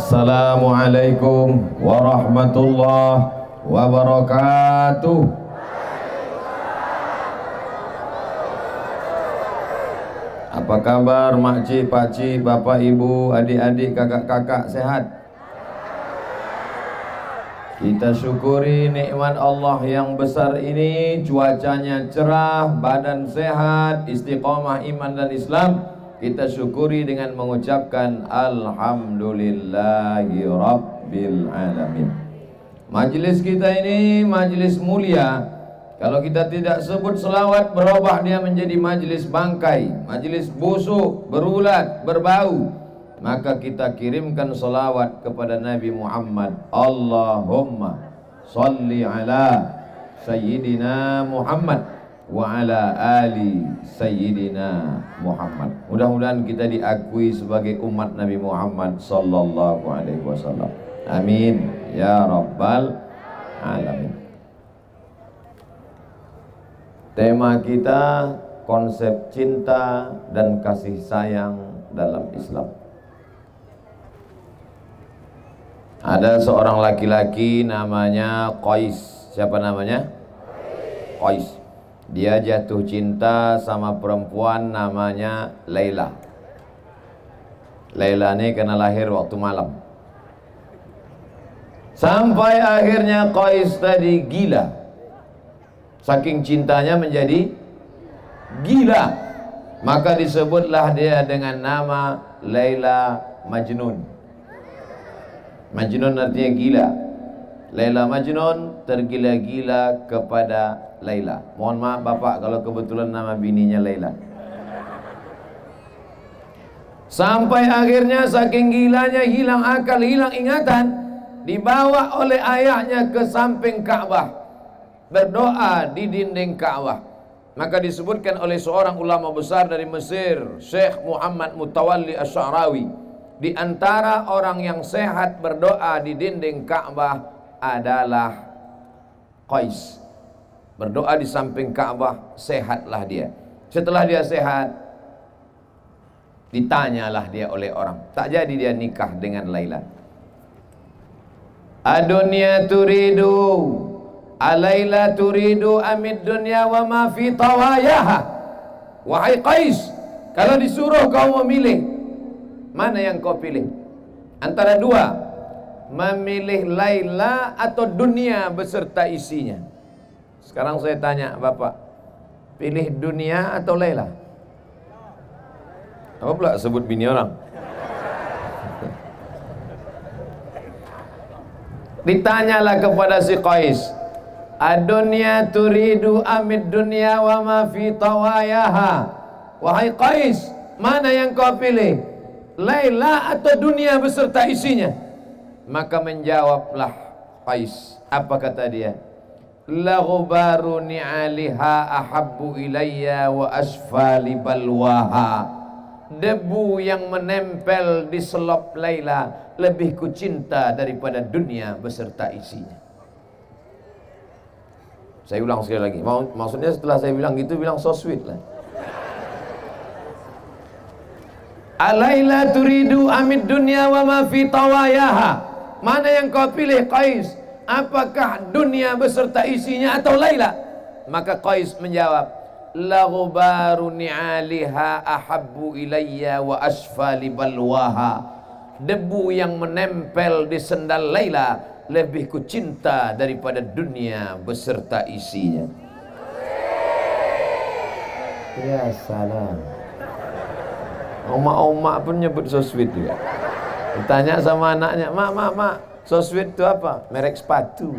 Assalamualaikum warahmatullahi wabarakatuh. Apa kabar makcik, pakcik, bapak, ibu, adik-adik, kakak-kakak, sehat? Kita syukuri nikmat Allah yang besar ini. Cuacanya cerah, badan sehat, istiqomah iman dan Islam. Kita syukuri dengan mengucapkan Alhamdulillahi Rabbil Alamin. Majelis kita ini majelis mulia. Kalau kita tidak sebut selawat, berubah dia menjadi majelis bangkai, majelis busuk, berulat, berbau. Maka kita kirimkan selawat kepada Nabi Muhammad. Allahumma salli ala Sayyidina Muhammad wa ala ali Sayyidina Muhammad. Mudah-mudahan kita diakui sebagai umat Nabi Muhammad sallallahu alaihi wasallam. Amin ya rabbal alamin. Tema kita konsep cinta dan kasih sayang dalam Islam. Ada seorang laki-laki namanya Qais. Siapa namanya? Qais. Dia jatuh cinta sama perempuan namanya Laila. Laila ini kena lahir waktu malam. Sampai akhirnya Qais tadi gila. Saking cintanya menjadi gila. Maka disebutlah dia dengan nama Laila Majnun. Majnun artinya gila. Laila Majnun, tergila-gila kepada Laila. Mohon maaf bapak kalau kebetulan nama bininya Laila. Sampai akhirnya saking gilanya hilang akal, hilang ingatan, dibawa oleh ayahnya ke samping Ka'bah, berdoa di dinding Ka'bah. Maka disebutkan oleh seorang ulama besar dari Mesir, Syekh Muhammad Mutawalli Asy'arawi, di antara orang yang sehat berdoa di dinding Ka'bah adalah Qais. Berdoa di samping Ka'bah, sehatlah dia. Setelah dia sehat, ditanyalah dia oleh orang. Tak jadi dia nikah dengan Laila. Adunya turidu, Alaila turidu amid dunya wa ma fi tawayaha. Wahai Qais, kalau disuruh kau memilih, mana yang kau pilih? Antara dua, memilih Laila atau dunia beserta isinya. Sekarang saya tanya bapak, pilih dunia atau Laila? Apa pula sebut bini orang? Ditanyalah kepada si Qais, adunya turidu amid dunya wa ma fi tawayaha. Wahai Qais, mana yang kau pilih? Laila atau dunia beserta isinya? Maka menjawablah Qais. Apa kata dia? La ghubaru ni'aliha ahabbu ilayya wa asfali balwaha. Debu yang menempel di selop Laila lebih kucinta daripada dunia beserta isinya. Saya ulang sekali lagi. Maksudnya setelah saya bilang gitu, bilang so sweet lah. Alaila turidu amid dunya wa ma fi tawayaha. Mana yang kau pilih Qais? Apakah dunia beserta isinya atau Laila? Maka Qais menjawab, la ghubaru ni'aliha ahabbu ilayya wa asfali balwaha. Debu yang menempel di sendal Laila lebih kucinta daripada dunia beserta isinya. Ya salam. Oma-oma pun nyebut so sweet juga. Ditanya sama anaknya, mak, so sweet itu apa? Merek sepatu.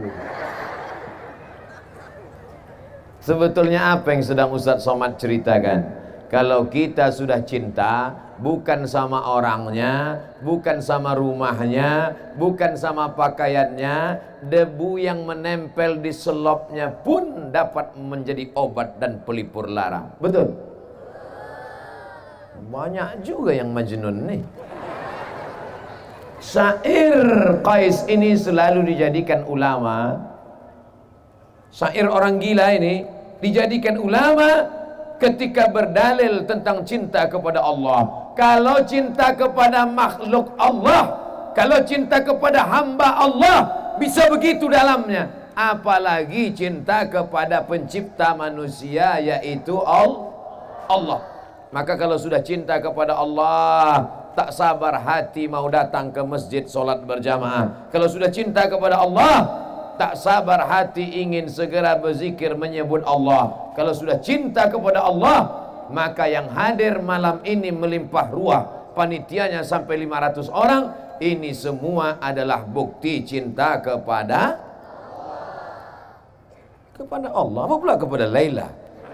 Sebetulnya apa yang sedang Ustadz Somad ceritakan? Kalau kita sudah cinta, bukan sama orangnya, bukan sama rumahnya, bukan sama pakaiannya, debu yang menempel di selopnya pun dapat menjadi obat dan pelipur lara. Betul? Banyak juga yang majnun nih. Syair Qais ini selalu dijadikan ulama. Syair orang gila ini dijadikan ulama ketika berdalil tentang cinta kepada Allah. Kalau cinta kepada makhluk Allah, Kalau cinta kepada hamba Allah bisa begitu dalamnya, apalagi cinta kepada pencipta manusia, yaitu Allah. Maka kalau sudah cinta kepada Allah, tak sabar hati mau datang ke masjid solat berjamaah. Kalau sudah cinta kepada Allah, tak sabar hati ingin segera berzikir menyebut Allah. Kalau sudah cinta kepada Allah, maka yang hadir malam ini melimpah ruah, panitianya sampai 500 orang. Ini semua adalah bukti cinta kepada Allah. Apa pula kepada Laila?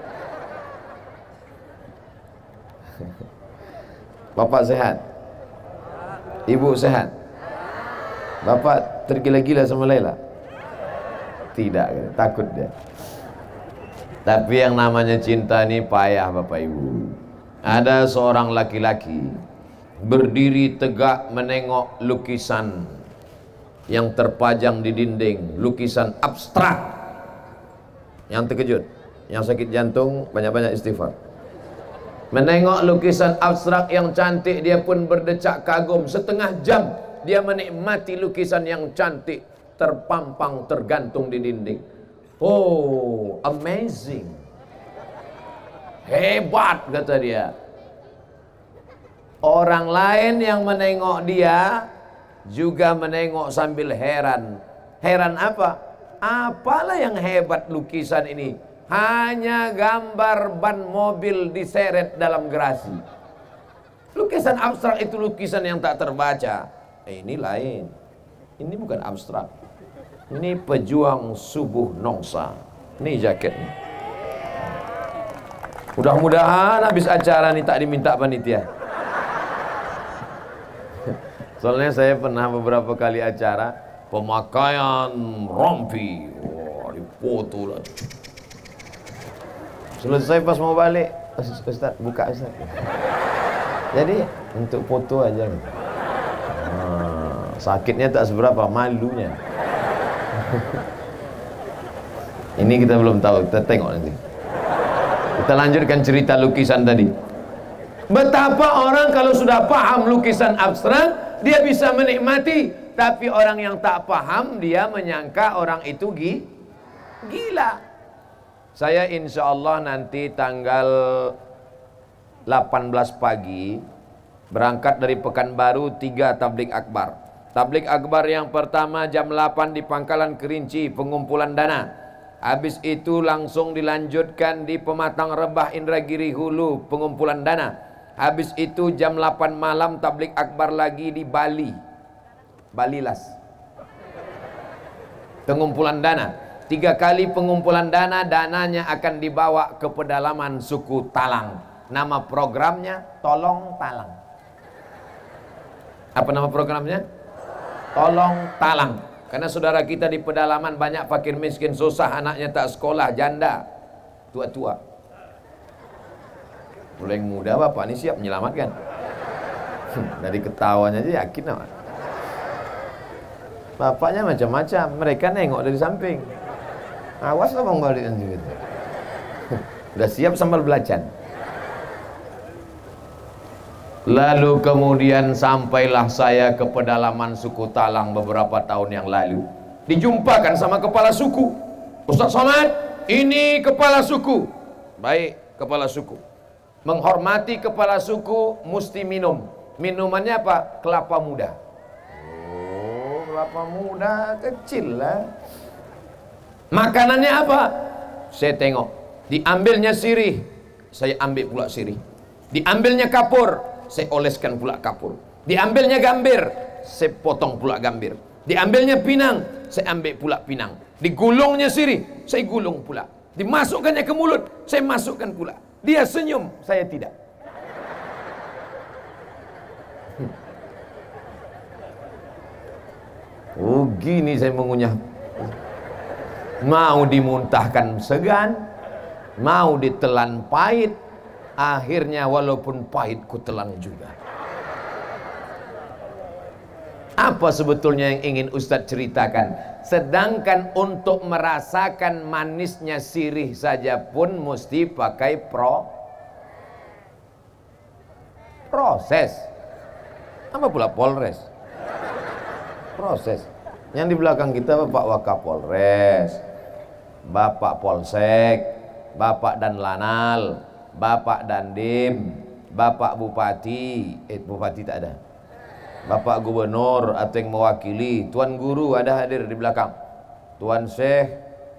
Bapak sehat? Ibu sehat? Bapak tergila-gila sama Laila? Tidak, takut dia. Tapi yang namanya cinta ini payah Bapak Ibu. Ada seorang laki-laki berdiri tegak menengok lukisan yang terpajang di dinding, lukisan abstrak. Yang terkejut, yang sakit jantung banyak-banyak istighfar. Menengok lukisan abstrak yang cantik, dia pun berdecak kagum. Setengah jam dia menikmati lukisan yang cantik terpampang, tergantung di dinding. Oh, amazing, hebat, kata dia. Orang lain yang menengok dia juga menengok sambil heran. Heran apa? Apalah yang hebat lukisan ini? Hanya gambar ban mobil diseret dalam gerasi. Lukisan abstrak itu lukisan yang tak terbaca. Ini lain. Ini bukan abstrak. Ini pejuang subuh nongsa. Ini jaketnya. Mudah-mudahan habis acara ini tak diminta panitia. Soalnya saya pernah beberapa kali acara pemakaian rompi, wah, dipoto lah. Selesai pas mau balik, Ustaz buka Ustaz. Jadi untuk foto aja. Sakitnya tak seberapa, malunya. Ini kita belum tahu, kita tengok nanti. Kita lanjutkan cerita lukisan tadi. Betapa orang kalau sudah paham lukisan abstrak, dia bisa menikmati. Tapi orang yang tak paham, dia menyangka orang itu gila. Saya insya Allah nanti tanggal 18 pagi berangkat dari Pekanbaru 3 tablik akbar. Tablik akbar yang pertama jam 8 di Pangkalan Kerinci, pengumpulan dana. Habis itu langsung dilanjutkan di Pematang Rebah Indragiri Hulu, pengumpulan dana. Habis itu jam 8 malam tablik akbar lagi di Bali, Balilas, pengumpulan dana. 3 kali pengumpulan dana, dananya akan dibawa ke pedalaman suku Talang. Nama programnya Tolong Talang. Apa nama programnya? Tolong Talang. Karena saudara kita di pedalaman banyak fakir miskin, susah, anaknya tak sekolah, janda, tua-tua. Mulai muda bapak ini siap menyelamatkan. Dari ketawanya aja yakin apa? Bapaknya macam-macam, mereka nengok dari samping. Awas lah bang balik nanti gitu. Udah siap sambal belacan. Lalu kemudian sampailah saya ke pedalaman suku Talang beberapa tahun yang lalu. Dijumpakan sama kepala suku. Ustaz Somad, ini kepala suku. Baik, kepala suku. Menghormati kepala suku mesti minum. Minumannya apa? Kelapa muda. Oh, kelapa muda kecil lah. Makanannya apa? Saya tengok. Diambilnya sirih, saya ambil pula sirih. Diambilnya kapur, saya oleskan pula kapur. Diambilnya gambir, saya potong pula gambir. Diambilnya pinang, saya ambil pula pinang. Digulungnya sirih, saya gulung pula. Dimasukkannya ke mulut, saya masukkan pula. Dia senyum, saya tidak. Oh gini saya mengunyah. Mau dimuntahkan segan, mau ditelan pahit. Akhirnya walaupun pahit ku telan juga. Apa sebetulnya yang ingin Ustadz ceritakan? Sedangkan untuk merasakan manisnya sirih saja pun mesti pakai proses. Apa pula polres? Proses. Yang di belakang kita Bapak Wakapolres, Bapak Polsek, Bapak Danlanal, Bapak Dandim, Bapak Bupati, Bupati tak ada, Bapak Gubernur atau yang mewakili, Tuan Guru ada hadir di belakang, Tuan Syekh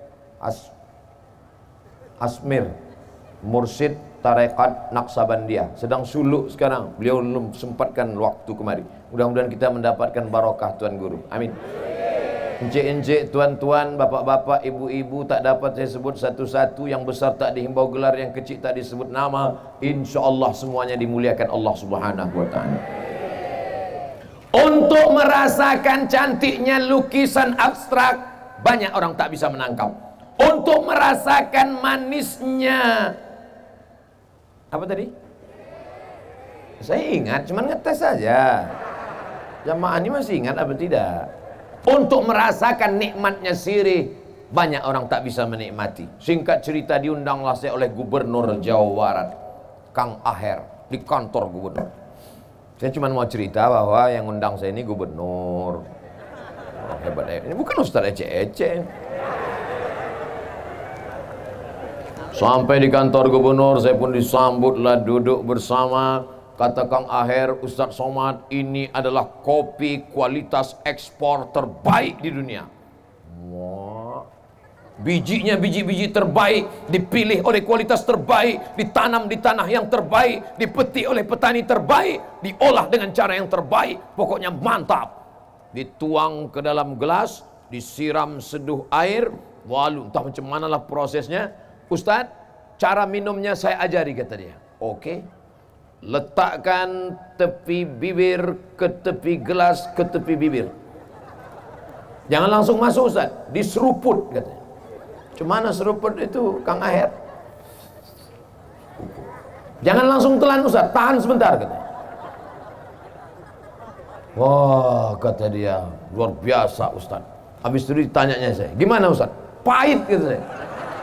Asmir, Mursyid Tarekat Naqsabandiyah, sedang suluk sekarang, beliau belum sempatkan waktu kemari. Mudah-mudahan kita mendapatkan barokah Tuan Guru, amin. Encik-encik, tuan-tuan, bapak-bapak, ibu-ibu, tak dapat saya sebut satu-satu. Yang besar tak dihimbau gelar, yang kecil tak disebut nama. Insya Allah semuanya dimuliakan Allah Subhanahu wa ta'ala. Untuk merasakan cantiknya lukisan abstrak, banyak orang tak bisa menangkap. Untuk merasakan manisnya, apa tadi? Saya ingat, cuman ngetes saja. Jamaah ini masih ingat apa tidak? Untuk merasakan nikmatnya sirih, banyak orang tak bisa menikmati. Singkat cerita, diundanglah saya oleh Gubernur Jawa Barat, Kang Aher, di kantor gubernur. Saya cuma mau cerita bahwa yang undang saya ini gubernur. Oh, hebat. Ini bukan ustaz ece-ece. Sampai di kantor gubernur, saya pun disambutlah, duduk bersama. Kata Kang Aher, Ustadz Somad, ini adalah kopi kualitas ekspor terbaik di dunia. Wah. Bijinya biji-biji terbaik, dipilih oleh kualitas terbaik, ditanam di tanah yang terbaik, dipetik oleh petani terbaik, diolah dengan cara yang terbaik. Pokoknya mantap. Dituang ke dalam gelas, disiram seduh air, walu, entah macam manalah prosesnya. Ustadz, cara minumnya saya ajari, kata dia. Oke. Letakkan tepi bibir ke tepi gelas ke tepi bibir. Jangan langsung masuk Ustaz, diseruput katanya. Cuma mana seruput itu Kang Aher? Jangan langsung telan Ustaz, tahan sebentar katanya. Wah, kata dia, luar biasa Ustaz. Habis itu ditanyanya saya, gimana Ustaz? Pahit gitu saya.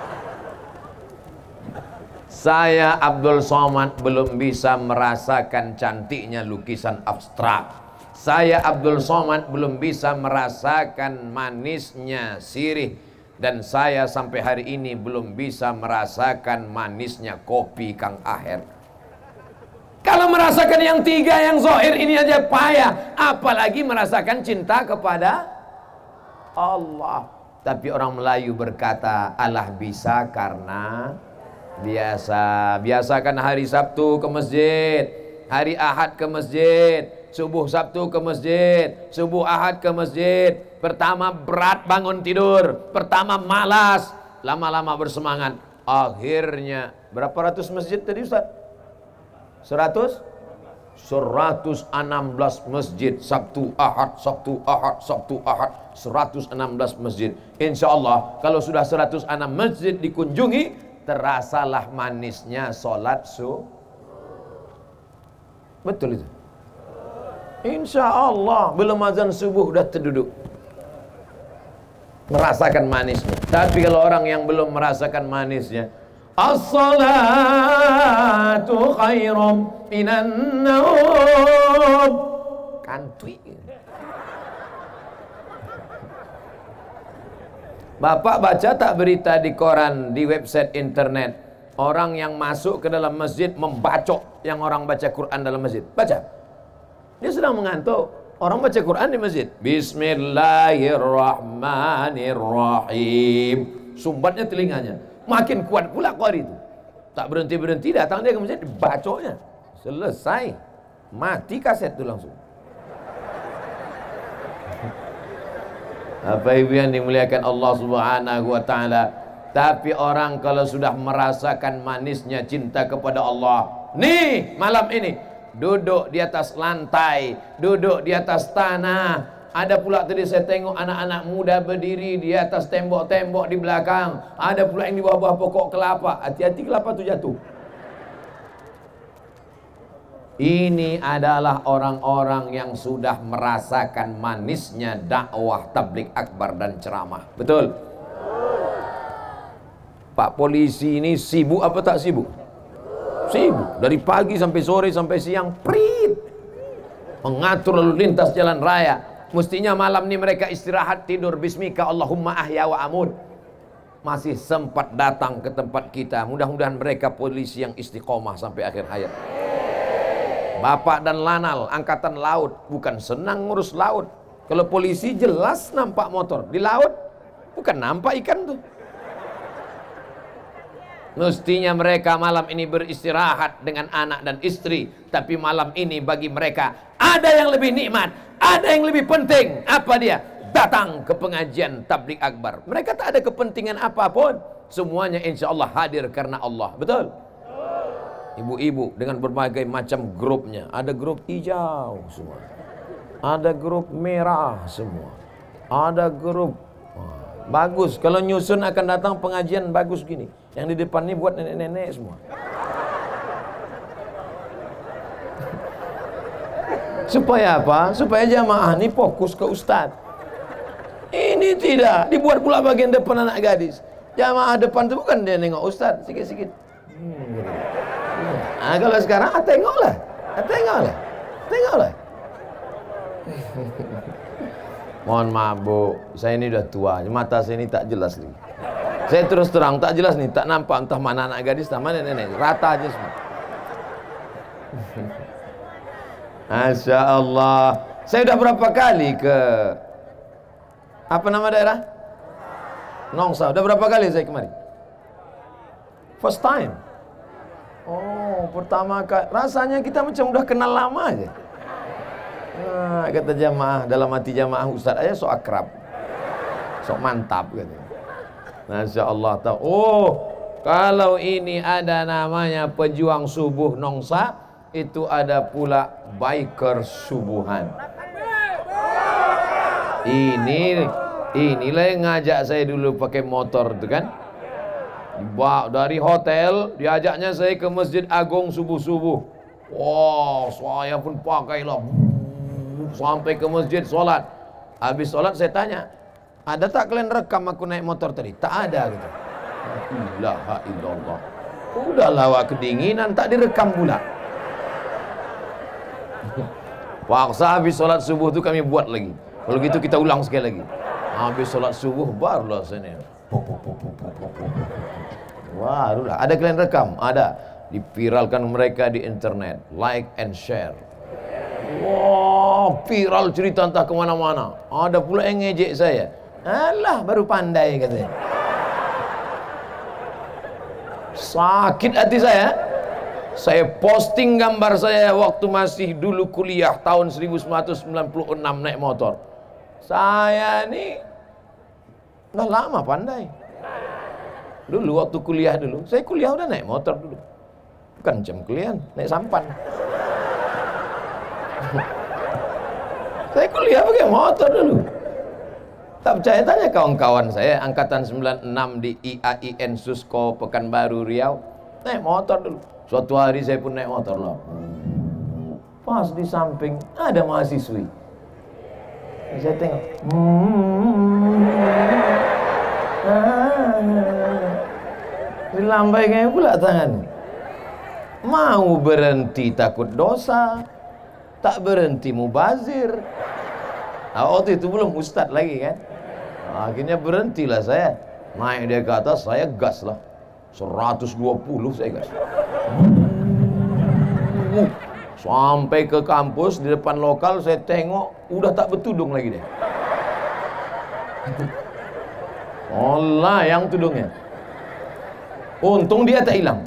Saya Abdul Somad belum bisa merasakan cantiknya lukisan abstrak. Saya Abdul Somad belum bisa merasakan manisnya sirih. Dan saya sampai hari ini belum bisa merasakan manisnya kopi Kang Aher. Kalau merasakan yang tiga, yang zahir ini aja payah, apalagi merasakan cinta kepada Allah. Tapi orang Melayu berkata, Allah bisa karena biasakan hari Sabtu ke masjid, hari Ahad ke masjid, subuh Sabtu ke masjid, subuh Ahad ke masjid. Pertama berat bangun tidur, pertama malas, lama-lama bersemangat. Akhirnya berapa ratus masjid tadi Ustaz? 116 masjid, Sabtu Ahad, Sabtu Ahad, Sabtu Ahad, 116 masjid. Insya Allah kalau sudah 106 masjid dikunjungi, terasalah manisnya sholat subuh. Betul itu? Insya Allah belum azan subuh udah terduduk, merasakan manisnya. Tapi kalau orang yang belum merasakan manisnya, as-salatu khairum minan naum, kantui. Bapak baca tak berita di koran, di website internet, orang yang masuk ke dalam masjid membacok yang orang baca Quran dalam masjid? Baca. Dia sedang mengantuk. Orang baca Quran di masjid. Bismillahirrahmanirrahim. Sumbatnya telinganya. Makin kuat pula qari itu. Tak berhenti-berhenti datang dia ke masjid, dibacoknya. Selesai. Mati kaset itu langsung. Apa ibu yang dimuliakan Allah Subhanahu wa ta'ala. Tapi orang kalau sudah merasakan manisnya cinta kepada Allah, nih malam ini duduk di atas lantai, duduk di atas tanah. Ada pula tadi saya tengok anak-anak muda berdiri di atas tembok-tembok di belakang. Ada pula yang di bawah pokok kelapa. Hati-hati kelapa itu jatuh. Ini adalah orang-orang yang sudah merasakan manisnya dakwah tabligh akbar dan ceramah. Betul? Pak polisi ini sibuk apa tak sibuk? Sibuk. Dari pagi sampai sore sampai siang, prit. Mengatur lalu lintas jalan raya. Mestinya malam ini mereka istirahat, tidur. Bismika Allahumma ahya wa amut. Masih sempat datang ke tempat kita. Mudah-mudahan mereka polisi yang istiqomah sampai akhir hayat. Bapak dan Lanal, angkatan laut, bukan senang ngurus laut. Kalau polisi jelas nampak motor. Di laut bukan nampak ikan tuh. Mestinya mereka malam ini beristirahat dengan anak dan istri. Tapi malam ini bagi mereka ada yang lebih nikmat, ada yang lebih penting. Apa dia? Datang ke pengajian tabligh akbar. Mereka tak ada kepentingan apapun. Semuanya insya Allah hadir karena Allah. Betul? Ibu-ibu dengan berbagai macam grupnya. Ada grup hijau semua, ada grup merah semua, ada grup bagus. Kalau nyusun akan datang pengajian bagus gini. Yang di depan ini buat nenek-nenek semua. Supaya apa? Supaya jamaah ini fokus ke ustaz. Ini tidak. Dibuat pula bagian depan anak gadis. Jamaah depan itu bukan dia nengok ustaz. Sikit-sikit. Nah, kalau sekarang tengoklah. Tengoklah. Tengoklah. Mohon maaf Bu, saya ini udah tua, mata saya ini tak jelas lagi. Saya terus terang tak jelas nih, tak nampak entah mana anak gadis, entah mana nenek, rata aja semua. Masya Allah. Saya udah berapa kali ke apa nama daerah? Nongsa. Udah berapa kali saya kemari? First time. Oh, pertama kali. Rasanya kita macam udah kenal lama aja. Nah, kata jamaah, dalam hati jamaah Ustaz aja sok akrab, sok mantap gitu. Masya Allah tahu. Oh, kalau ini ada namanya pejuang subuh Nongsa, itu ada pula biker subuhan. Inilah yang ngajak saya dulu pakai motor itu kan. Dari hotel diajaknya saya ke Masjid Agung subuh-subuh. Wow, saya pun pakailah sampai ke masjid sholat. Habis sholat saya tanya, ada tak kalian rekam aku naik motor tadi? Tak ada gitu. La ilaha illallah. Udah lawak kedinginan tak direkam pula. Paksa habis sholat subuh tu kami buat lagi. Kalau gitu kita ulang sekali lagi. Habis sholat subuh barulah sini. Barulah. Ada kalian rekam? Ada. Dipiralkan mereka di internet. Like and share. Wah, viral cerita entah kemana-mana. Ada pula yang ngejek saya. Alah, baru pandai katanya. Sakit hati saya. Saya posting gambar saya waktu masih dulu kuliah tahun 1996 naik motor. Saya ini udah lama pandai. Dulu waktu kuliah dulu, saya kuliah udah naik motor dulu. Bukan jam kalian, naik sampan. Saya kuliah pakai motor dulu. Tak percaya tanya kawan-kawan saya angkatan 96 di IAIN Susko Pekanbaru Riau, naik motor dulu. Suatu hari saya pun naik motor loh. Pas di samping ada mahasiswi. Saya tengok. Dilambaikan pula tangan. Mau berhenti takut dosa, tak berhenti mubazir. Waktu itu belum ustadz lagi kan. Akhirnya berhentilah saya. Naik dia ke atas, saya gas lah. 120 saya gas. Sampai ke kampus di depan lokal saya tengok udah tak bertudung lagi dia. Allah yang tudungnya. Untung dia tak hilang.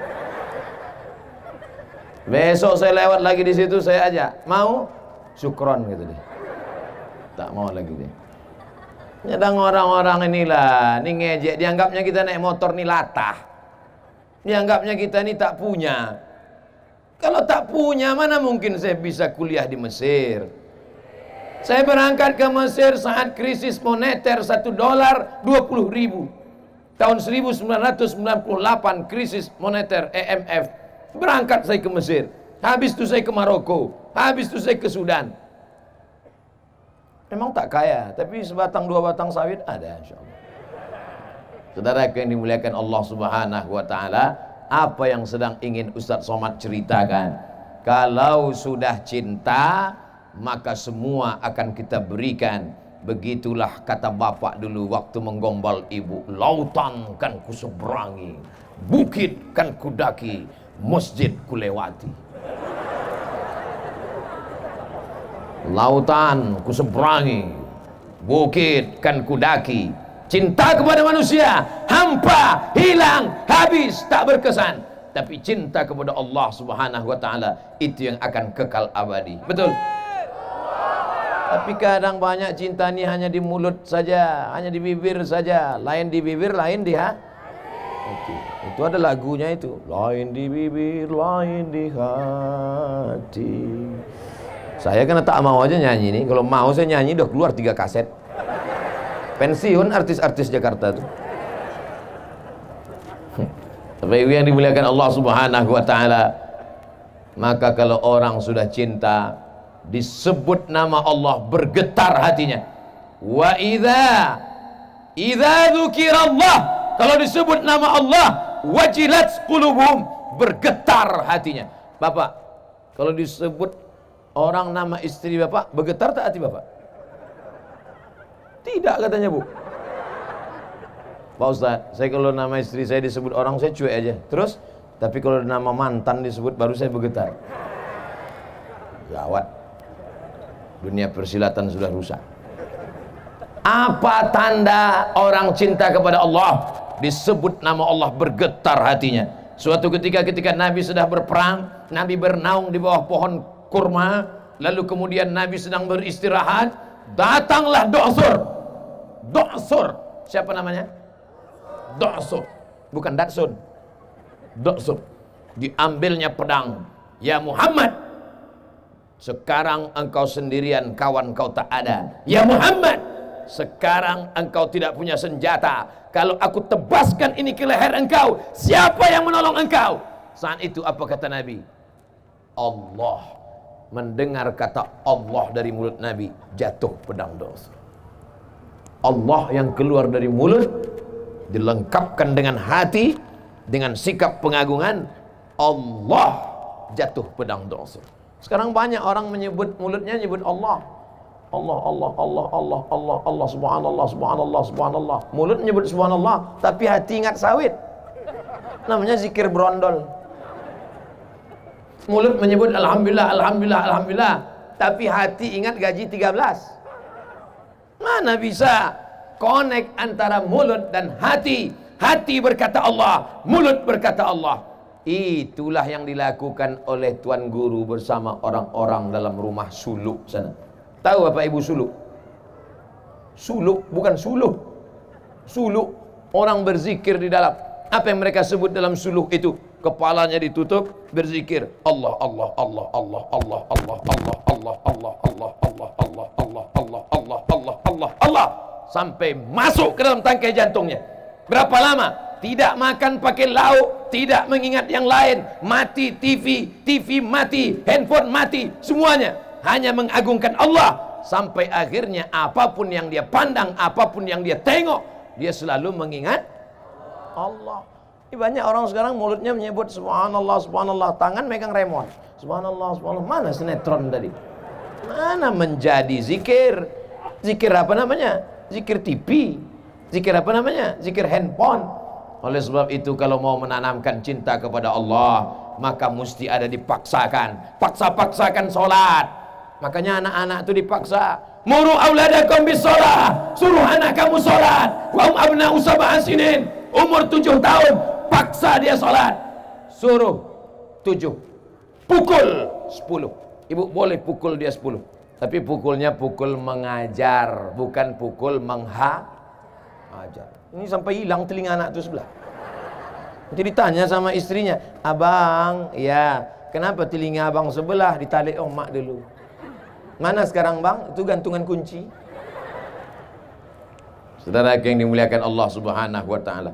Besok saya lewat lagi di situ, saya ajak, mau? Syukron gitu dia. Tak mau lagi dia. Nyadang orang-orang inilah, ini ngejek, dianggapnya kita naik motor nih latah. Dianggapnya kita ini tak punya. Kalau tak punya, mana mungkin saya bisa kuliah di Mesir. Saya berangkat ke Mesir saat krisis moneter $1 20.000. Tahun 1998 krisis moneter IMF. Berangkat saya ke Mesir. Habis itu saya ke Maroko. Habis itu saya ke Sudan. Memang tak kaya, tapi sebatang dua batang sawit ada insyaallah. Saudara yang dimuliakan Allah Subhanahu wa taala, apa yang sedang ingin Ustaz Somad ceritakan? Kalau sudah cinta, maka semua akan kita berikan. Begitulah kata bapak dulu waktu menggombal ibu. Lautan kan kuseberangi, bukit kan kudaki, masjid kulewati. Lautan kuseberangi, bukit kan kudaki. Cinta kepada manusia hampa, hilang, habis, tak berkesan. Tapi cinta kepada Allah Subhanahu wa ta'ala itu yang akan kekal abadi. Betul? Tapi kadang banyak cinta ini hanya di mulut saja, hanya di bibir saja. Lain di bibir, lain di hati. Itu ada lagunya itu. Lain di bibir, lain di hati. Saya kan tak mau aja nyanyi nih. Kalau mau saya nyanyi udah keluar 3 kaset. Pensiun artis-artis Jakarta tuh. Tapi yang dimuliakan Allah Subhanahu wa ta'ala, maka kalau orang sudah cinta, disebut nama Allah bergetar hatinya. Wa idza dzukirallah, kalau disebut nama Allah, wajilat qulubuhum, bergetar hatinya. Bapak, kalau disebut orang nama istri bapak, bergetar tak hati bapak? Tidak katanya bu. Pak Ustadz, saya kalau nama istri saya disebut orang saya cuek aja. Terus, tapi kalau nama mantan disebut baru saya bergetar. Gawat. Dunia persilatan sudah rusak. Apa tanda orang cinta kepada Allah? Disebut nama Allah bergetar hatinya. Suatu ketika Nabi sedang berperang, Nabi bernaung di bawah pohon kurma, lalu kemudian Nabi sedang beristirahat, datanglah Do'sur. Siapa namanya? Do'sur, bukan Datsun. Do'sur. Diambilnya pedang. Ya Muhammad, sekarang engkau sendirian, kawan kau tak ada. Ya Muhammad, sekarang engkau tidak punya senjata. Kalau aku tebaskan ini ke leher engkau, siapa yang menolong engkau? Saat itu apa kata Nabi? Allah. Mendengar kata Allah dari mulut Nabi, jatuh pedang Do'sur. Allah yang keluar dari mulut dilengkapkan dengan hati, dengan sikap pengagungan. Allah, jatuh pedang Do'sur. Sekarang banyak orang menyebut, mulutnya nyebut Allah. Allah, subhanallah. Mulut menyebut subhanallah, tapi hati ingat sawit. Namanya zikir brondol. Mulut menyebut alhamdulillah, tapi hati ingat gaji 13. Mana bisa connect antara mulut dan hati? Hati berkata Allah, mulut berkata Allah. Itulah yang dilakukan oleh Tuan Guru bersama orang-orang dalam rumah suluk sana. Tahu Bapak Ibu suluk? Suluk, bukan suluh. Suluk, orang berzikir di dalam. Apa yang mereka sebut dalam suluk itu? Kepalanya ditutup, berzikir Allah, Allah, Allah, Allah, Allah, Allah, Allah, Allah, Allah, Allah, Allah, Allah, Allah, Allah, Allah, Allah, Allah, Allah, sampai masuk ke dalam tangkai jantungnya. Berapa lama? Tidak makan pakai lauk, tidak mengingat yang lain, mati TV mati, handphone mati, semuanya hanya mengagungkan Allah. Sampai akhirnya apapun yang dia pandang, apapun yang dia tengok, dia selalu mengingat Allah. Ini banyak orang sekarang mulutnya menyebut subhanallah, subhanallah, tangan megang remote. Subhanallah, subhanallah. Mana sinetron tadi? Mana menjadi zikir? Zikir apa namanya? Zikir TV. Zikir apa namanya? Zikir handphone. Oleh sebab itu kalau mau menanamkan cinta kepada Allah, maka mesti ada dipaksakan. Paksa-paksakan sholat. Makanya anak-anak itu dipaksa. Muru auladakum bis sholat. Suruh anak kamu sholat. Wa abna'u sab'a sinin. Umur 7 tahun. Paksa dia sholat. Suruh 7. Pukul 10. Ibu boleh pukul dia 10. Tapi pukulnya pukul mengajar, bukan pukul menghajar. Ini sampai hilang telinga anak itu sebelah. Nanti ditanya sama istrinya, abang, ya kenapa telinga abang sebelah? Ditalik mak dulu. Mana sekarang bang? Itu gantungan kunci. Saudara yang dimuliakan Allah Subhanahu wa ta'ala,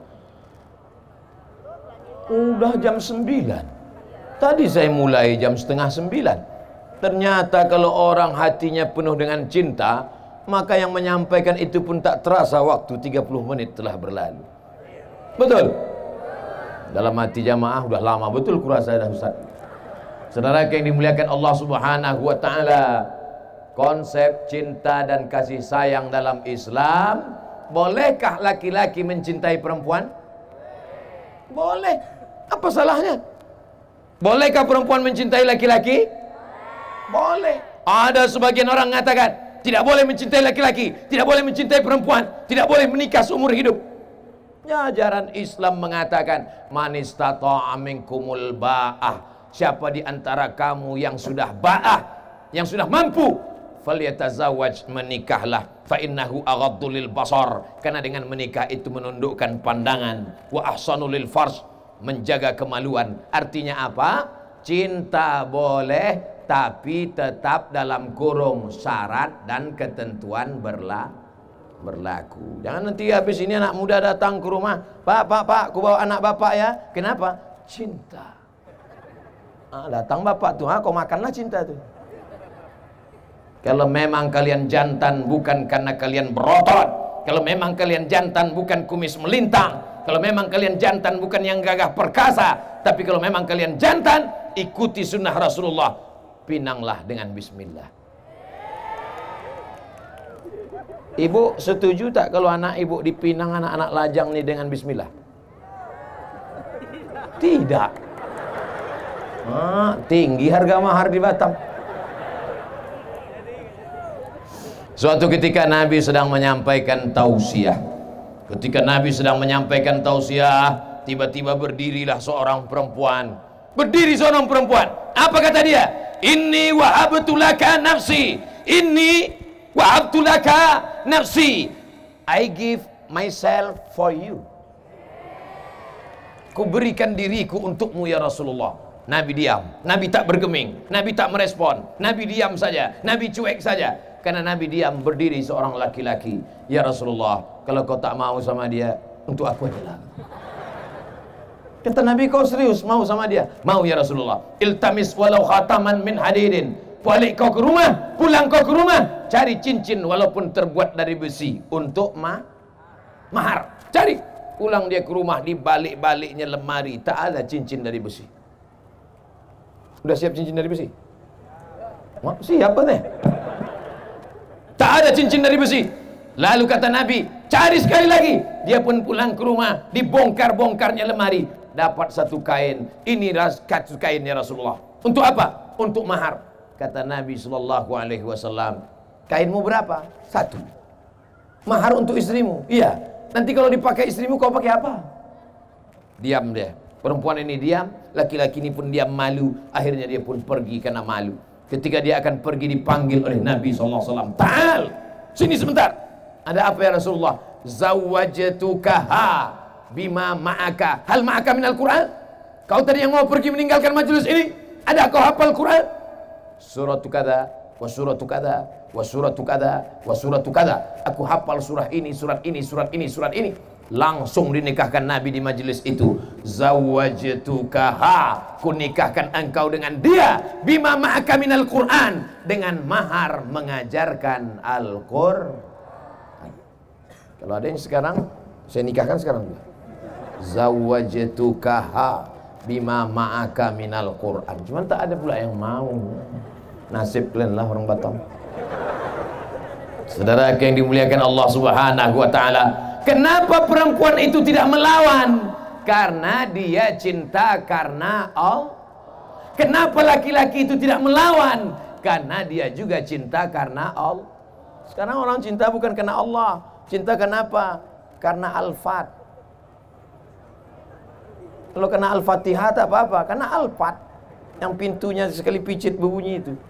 udah jam 9. Tadi saya mulai jam setengah 9. Ternyata kalau orang hatinya penuh dengan cinta, maka yang menyampaikan itu pun tak terasa waktu 30 menit telah berlalu. Betul? Dalam hati jamaah udah lama betul kurasa dah Ustaz. Saudara yang dimuliakan Allah Subhanahu wa ta'ala, konsep cinta dan kasih sayang dalam Islam. Bolehkah laki-laki mencintai perempuan? Boleh. Apa salahnya? Bolehkah perempuan mencintai laki-laki? Boleh. Ada sebagian orang mengatakan tidak boleh mencintai laki-laki, tidak boleh mencintai perempuan, tidak boleh menikah seumur hidup. Ya, ajaran Islam mengatakan man istata'a minkumul ba'ah, siapa di antara kamu yang sudah ba'ah, yang sudah mampu, falyatazawwaj, menikahlah, fa innahu aghaddu lil basar, karena dengan menikah itu menundukkan pandangan, wa ahsanu lil farj, menjaga kemaluan. Artinya apa? Cinta boleh, tapi tetap dalam kurung syarat dan ketentuan berlaku. Jangan nanti habis ini anak muda datang ke rumah, Pak, aku bawa anak bapak ya. Kenapa? Cinta. Datang bapak tuh, kau makanlah cinta tuh. Kalau memang kalian jantan bukan karena kalian berotot, kalau memang kalian jantan bukan kumis melintang, kalau memang kalian jantan bukan yang gagah perkasa, tapi kalau memang kalian jantan, ikuti sunnah Rasulullah, pinanglah dengan bismillah. Ibu setuju tak kalau anak ibu dipinang anak-anak lajang nih dengan bismillah? Tidak. Tinggi harga mahar di Batam. Suatu ketika Nabi sedang menyampaikan tausiah. Ketika Nabi sedang menyampaikan tausiah, tiba-tiba berdirilah seorang perempuan. Berdiri seorang perempuan. Apa kata dia? Inni wahabtu laka nafsi. Inni wahabtu laka nafsi. I give myself for you. Ku berikan diriku untukmu ya Rasulullah. Nabi diam. Nabi tak bergeming. Nabi tak merespon. Nabi diam saja. Nabi cuek saja. Karena Nabi diam, berdiri seorang laki-laki. Ya Rasulullah, kalau kau tak mau sama dia, untuk aku aja lah. Kata Nabi, kau serius mau sama dia? Mau ya Rasulullah. Iltamis walau khataman min hadidin. Balik kau ke rumah, pulang kau ke rumah, cari cincin walaupun terbuat dari besi untuk mahar. Cari. Pulang dia ke rumah, di balik-baliknya lemari tak ada cincin dari besi. Udah siap cincin dari besi? Siapa nih? Tak ada cincin dari besi. Lalu kata Nabi, cari sekali lagi. Dia pun pulang ke rumah, dibongkar-bongkarnya lemari, dapat satu kain. Ini satu kain ya Rasulullah. Untuk apa? Untuk mahar. Kata Nabi SAW, kainmu berapa? Satu. Mahar untuk istrimu? Iya. Nanti kalau dipakai istrimu, kau pakai apa? Diam dia. Perempuan ini diam, laki-laki ini pun diam, malu. Akhirnya dia pun pergi karena malu. Ketika dia akan pergi, dipanggil oleh Nabi SAW. Ta'al, sini sebentar. Ada apa ya Rasulullah? Zawwajtukaha bima ma'aka. Hal ma'aka minal Quran? Kau tadi yang mau pergi meninggalkan majelis ini, ada kau hafal Quran? Suratu kada, wa suratu kada, wa suratu kada, wa suratu kada. Aku hafal surah ini, surat ini, surat ini, surat ini. Langsung dinikahkan Nabi di majelis itu. Zawwajtukaha, ku nikahkan engkau dengan dia, bima ma'aka minal Quran, dengan mahar mengajarkan Al-Qur'an. Kalau ada yang sekarang, saya nikahkan sekarang juga. Zawwajtukaha bima ma'aka minal Quran. Cuman tak ada pula yang mau. Nasib kalian lah orang Batam. Saudara yang dimuliakan Allah Subhanahu wa taala, kenapa perempuan itu tidak melawan? Karena dia cinta karena Allah. Kenapa laki-laki itu tidak melawan? Karena dia juga cinta karena Allah. Sekarang orang cinta bukan karena Allah. Cinta kenapa? Karena Al-Fat. Kalau kena Al-Fatihah tak apa-apa, karena Al-Fat yang pintunya sekali picit berbunyi itu.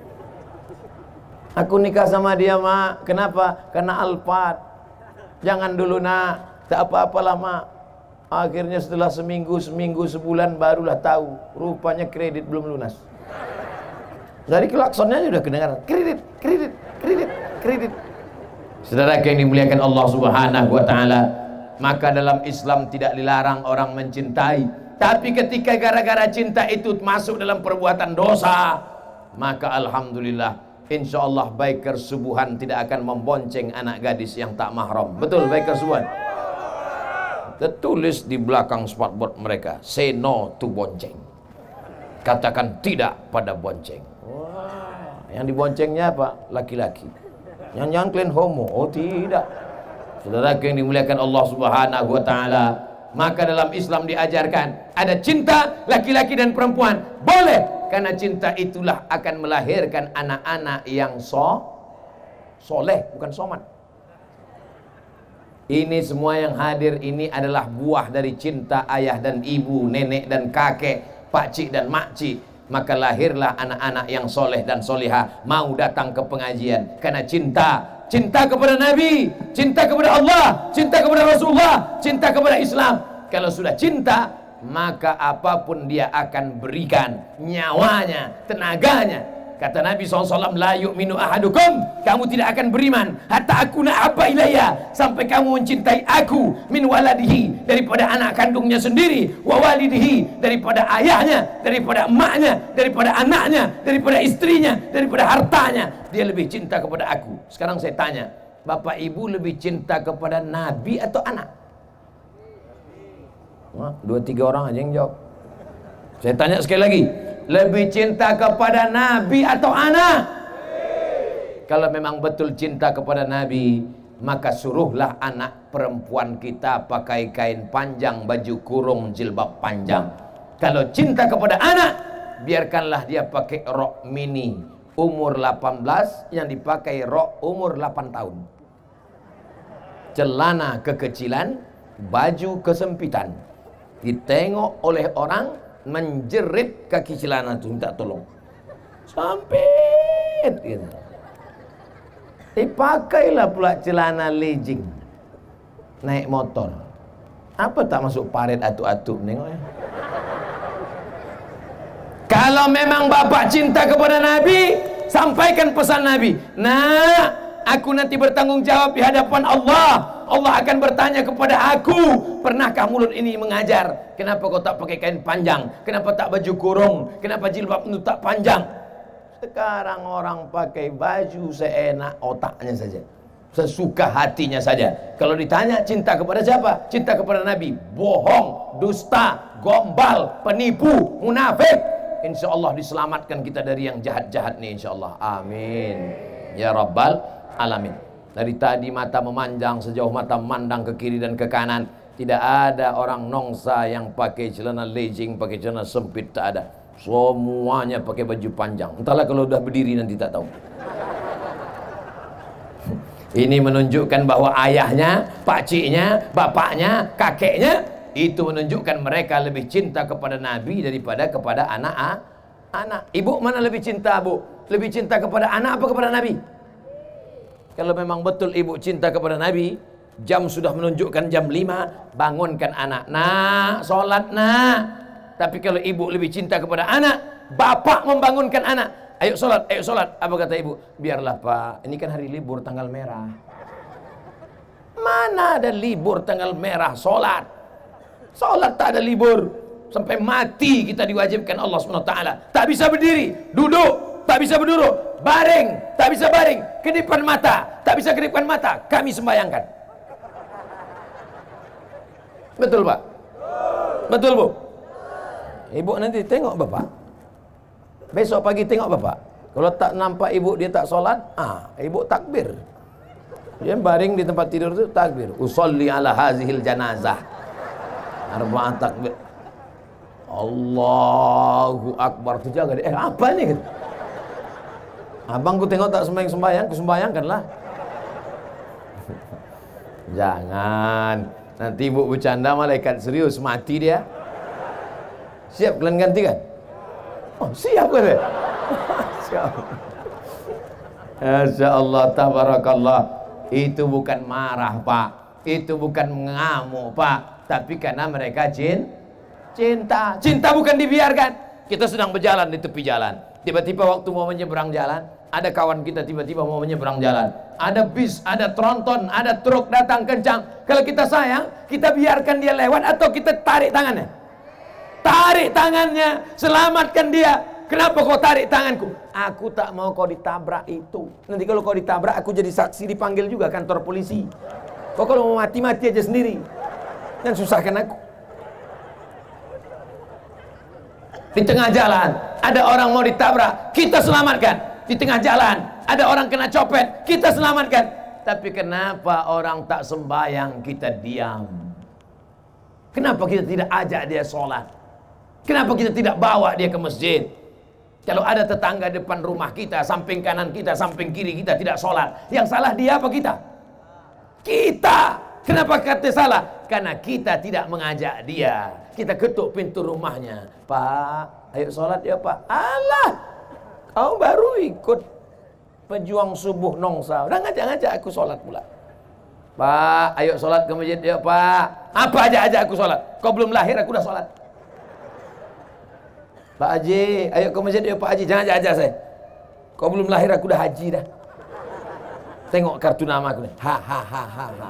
Aku nikah sama dia, Mak. Kenapa? Karena Al-Fat. Jangan dulu, Nak. Tak apa-apalah, Mak. Akhirnya setelah seminggu, sebulan barulah tahu. Rupanya kredit belum lunas. Dari klaksonnya sudah kedengaran. Kredit, kredit, kredit, kredit. Saudara yang dimuliakan Allah Subhanahu wa taala, maka dalam Islam tidak dilarang orang mencintai. Tapi ketika gara-gara cinta itu masuk dalam perbuatan dosa, maka alhamdulillah, insyaallah biker subuhan tidak akan membonceng anak gadis yang tak mahram. Betul, biker subuhan. Tertulis di belakang spotboard mereka, say no to bonceng. Katakan tidak pada bonceng. Wah. Yang diboncengnya apa? Laki-laki. Jangan-jangan kalian homo? Oh tidak. Saudara yang dimuliakan Allah Subhanahu wa taala, maka dalam Islam diajarkan ada cinta laki-laki dan perempuan. Boleh, karena cinta itulah akan melahirkan anak-anak yang soleh, bukan somat. Ini semua yang hadir ini adalah buah dari cinta ayah dan ibu, nenek dan kakek, pakcik dan makcik. Maka lahirlah anak-anak yang soleh dan solihah mau datang ke pengajian karena cinta kepada Nabi, cinta kepada Allah, cinta kepada Rasulullah, cinta kepada Islam. Kalau sudah cinta, maka apapun dia akan berikan, nyawanya, tenaganya. Kata Nabi SAW, la yu'minu ahadukum, kamu tidak akan beriman hatta akuna habba ilayya, sampai kamu mencintai aku, min waladihi, daripada anak kandungnya sendiri, wa walidihi, daripada ayahnya, daripada emaknya, daripada anaknya, daripada istrinya, daripada hartanya. Dia lebih cinta kepada aku. Sekarang saya tanya, bapak ibu lebih cinta kepada Nabi atau anak? Wah, 2-3 orang aja yang jawab. Saya tanya sekali lagi, lebih cinta kepada Nabi atau anak? Kalau memang betul cinta kepada Nabi, maka suruhlah anak perempuan kita pakai kain panjang, baju kurung, jilbab panjang. Kalau cinta kepada anak, biarkanlah dia pakai rok mini umur 18 yang dipakai rok umur 8 tahun. Celana kekecilan, baju kesempitan. Ditengok oleh orang, menjerit kaki celana itu, minta tolong. Sampai gitu. Dipakailah pula celana legging, naik motor. Apa tak masuk paret atuk-atuk nengoknya? Kalau memang bapak cinta kepada Nabi, sampaikan pesan Nabi. Nah, aku nanti bertanggung jawab di hadapan Allah. Allah akan bertanya kepada aku, pernahkah mulut ini mengajar? Kenapa kau tak pakai kain panjang? Kenapa tak baju kurung? Kenapa jilbab itu tak panjang? Sekarang orang pakai baju seenak otaknya saja, sesuka hatinya saja. Kalau ditanya cinta kepada siapa? Cinta kepada Nabi. Bohong, dusta, gombal, penipu, munafik. Insya Allah diselamatkan kita dari yang jahat-jahat nih, insya Allah. Amin ya rabbal alamin. Dari tadi mata memanjang sejauh mata memandang ke kiri dan ke kanan. Tidak ada orang nongsa yang pakai celana legging, pakai celana sempit, tak ada. Semuanya pakai baju panjang. Entahlah kalau udah berdiri nanti tak tahu. Ini menunjukkan bahwa ayahnya, pakciknya, bapaknya, kakeknya, itu menunjukkan mereka lebih cinta kepada Nabi daripada kepada anak. Ibu mana lebih cinta, Bu? Lebih cinta kepada anak apa kepada Nabi? Kalau memang betul ibu cinta kepada Nabi, jam sudah menunjukkan jam 5, bangunkan anak. Nak, sholat nak. Tapi kalau ibu lebih cinta kepada anak, bapak membangunkan anak. Ayo sholat, ayo sholat. Apa kata ibu? Biarlah pak, ini kan hari libur tanggal merah. Mana ada libur tanggal merah sholat? Sholat tak ada libur. Sampai mati kita diwajibkan Allah SWT. Tak bisa berdiri, duduk. Tak bisa berduduk, baring, tak bisa baring, kedipan mata, tak bisa kedipan mata, kami sembayangkan. Betul Pak? Betul Bu? Ibu nanti tengok Bapak. Besok pagi tengok Bapak. Kalau tak nampak ibu dia tak sholat, ibu takbir. Dia baring di tempat tidur itu takbir. Usolli ala hazihil janazah. Arba'ah takbir. Allahu Akbar. Tu jaga dia. Apa ni? Abang ku tengok tak sembahyang, kusembayangkanlah. Jangan. Nanti ibu bercanda malaikat serius, mati dia. Siap kalian gantikan? Oh, siap kan dia? Siap. Masya Allah, tabarakallah. Itu bukan marah Pak, itu bukan mengamuk Pak, tapi karena mereka cinta. Cinta bukan dibiarkan. Kita sedang berjalan di tepi jalan, tiba-tiba waktu mau menyeberang jalan, ada kawan kita tiba-tiba mau menyeberang jalan, ada bis, ada tronton, ada truk datang kencang. Kalau kita sayang, kita biarkan dia lewat atau kita tarik tangannya? Tarik tangannya, selamatkan dia. Kenapa kau tarik tanganku? Aku tak mau kau ditabrak itu. Nanti kalau kau ditabrak, aku jadi saksi, dipanggil juga kantor polisi. Kau kalau mau mati-mati aja sendiri, dan susahkan aku. Di tengah jalan ada orang mau ditabrak, kita selamatkan. di tengah jalan ada orang kena copet, kita selamatkan. Tapi kenapa orang tak sembahyang kita diam? Kenapa kita tidak ajak dia sholat? Kenapa kita tidak bawa dia ke masjid? Kalau ada tetangga depan rumah kita, samping kanan kita, samping kiri kita tidak sholat, yang salah dia apa kita? Kita. Kenapa kata salah? Karena kita tidak mengajak dia. Kita ketuk pintu rumahnya. Pak, ayo sholat ya Pak. Alah, kau baru ikut pejuang subuh nongsa, udah ngajak-ngajak aku sholat pula. Pak, ayo sholat ke masjid ya Pak. Apa ajak-ajak aku sholat? Kau belum lahir aku udah sholat. Pak Haji, ayo ke masjid ya Pak Haji. Jangan ajak-ajak saya. Kau belum lahir aku udah haji dah. Tengok kartu nama aku nih. Ha ha ha ha ha.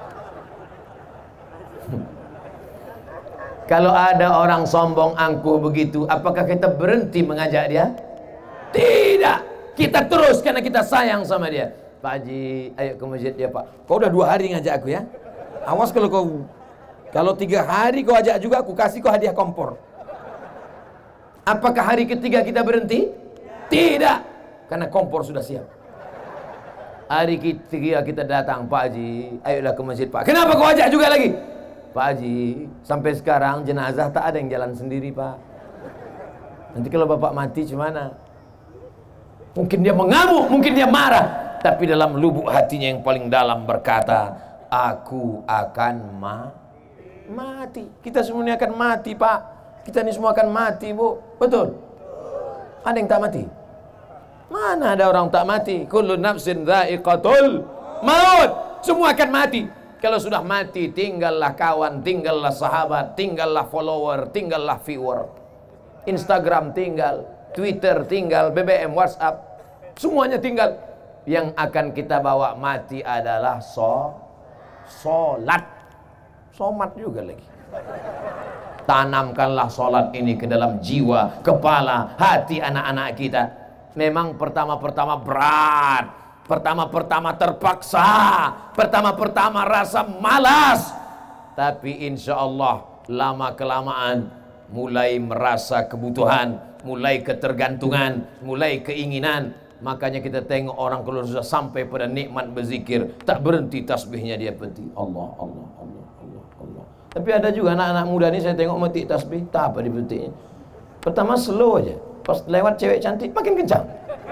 Kalau ada orang sombong angkuh begitu, apakah kita berhenti mengajak dia? Tidak. Kita terus karena kita sayang sama dia. Pak Haji, ayo ke masjid ya Pak. Kau udah 2 hari ngajak aku ya. Awas kalau 3 hari kau ajak juga, aku kasih kau hadiah kompor. Apakah hari ketiga kita berhenti? Tidak. Karena kompor sudah siap. Hari ketiga kita datang, Pak Haji, ayolah ke masjid Pak. Kenapa kau ajak juga lagi? Pak Haji, sampai sekarang jenazah tak ada yang jalan sendiri Pak. Nanti kalau Bapak mati gimana? Mungkin dia mengamuk, mungkin dia marah, tapi dalam lubuk hatinya yang paling dalam berkata, aku akan mati. Kita semuanya akan mati Pak. Kita ini semua akan mati Bu. Betul? Ada yang tak mati? Mana ada orang tak mati? Kullu nafsin dha'iqatul maut. Semua akan mati. Kalau sudah mati, tinggallah kawan, tinggallah sahabat, tinggallah follower, tinggallah viewer. Instagram tinggal, Twitter tinggal, BBM, WhatsApp, semuanya tinggal. Yang akan kita bawa mati adalah sholat. Somat juga lagi. Tanamkanlah sholat ini ke dalam jiwa, kepala, hati anak-anak kita. Memang pertama-pertama berat, pertama-pertama terpaksa, pertama-pertama rasa malas, tapi insya Allah lama-kelamaan mulai merasa kebutuhan, mulai ketergantungan, mulai keinginan. Makanya kita tengok orang kalau sudah sampai pada nikmat berzikir, tak berhenti tasbihnya dia berhenti. Allah, Allah, Allah, Allah, Allah. Tapi ada juga anak-anak muda ni saya tengok mati tasbih, tak apa diberhentinya. Pertama slow aja, pas lewat cewek cantik makin kencang.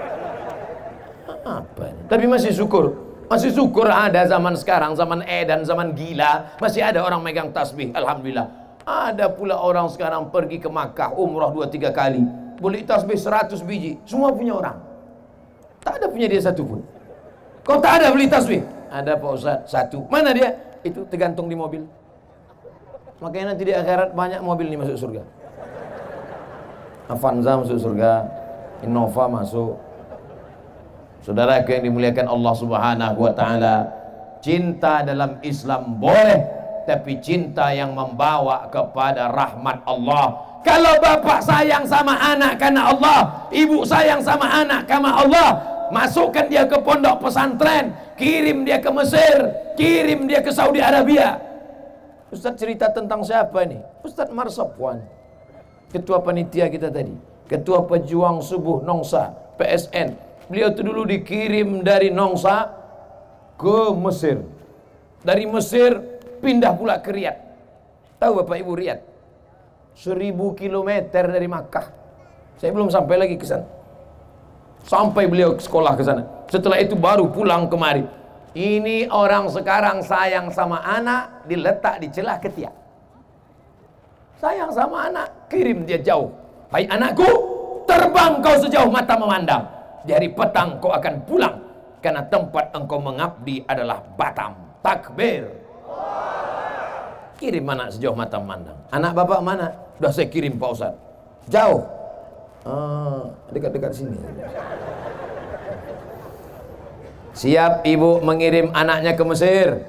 Apa ini? Tapi masih syukur ada zaman sekarang, zaman edan, zaman gila, masih ada orang megang tasbih. Alhamdulillah. Ada pula orang sekarang pergi ke Makkah umrah 2-3 kali, beli tasbih 100 biji, semua punya orang. Tak ada punya dia satu pun. Kau tak ada beli tasbih? Ada Pak Ustaz, 1. Mana dia? Itu tergantung di mobil. Makanya nanti di akhirat banyak mobil ini masuk surga. Avanza masuk surga, Innova masuk. Saudara yang dimuliakan Allah Subhanahu wa taala, cinta dalam Islam boleh, tapi cinta yang membawa kepada rahmat Allah. Kalau bapak sayang sama anak karena Allah, ibu sayang sama anak karena Allah, masukkan dia ke pondok pesantren, kirim dia ke Mesir, kirim dia ke Saudi Arabia. Ustaz cerita tentang siapa ini? Ustaz Marsapwan, ketua panitia kita tadi, ketua pejuang subuh Nongsa, PSN. Beliau itu dulu dikirim dari Nongsa ke Mesir. Dari Mesir pindah pula ke Riyadh. Tahu Bapak Ibu Riyadh? 1000 kilometer dari Makkah. Saya belum sampai lagi ke sana. Sampai beliau sekolah ke sana. Setelah itu baru pulang kemari. Ini orang sekarang sayang sama anak, diletak di celah ketiak. Sayang sama anak, kirim dia jauh. Hai anakku, terbang kau sejauh mata memandang. Di hari petang kau akan pulang, karena tempat engkau mengabdi adalah Batam. Takbir. Kirim anak sejauh mata memandang. Anak bapak mana? Sudah saya kirim Pak Ustaz. Jauh. Dekat-dekat sini. Siap ibu mengirim anaknya ke Mesir?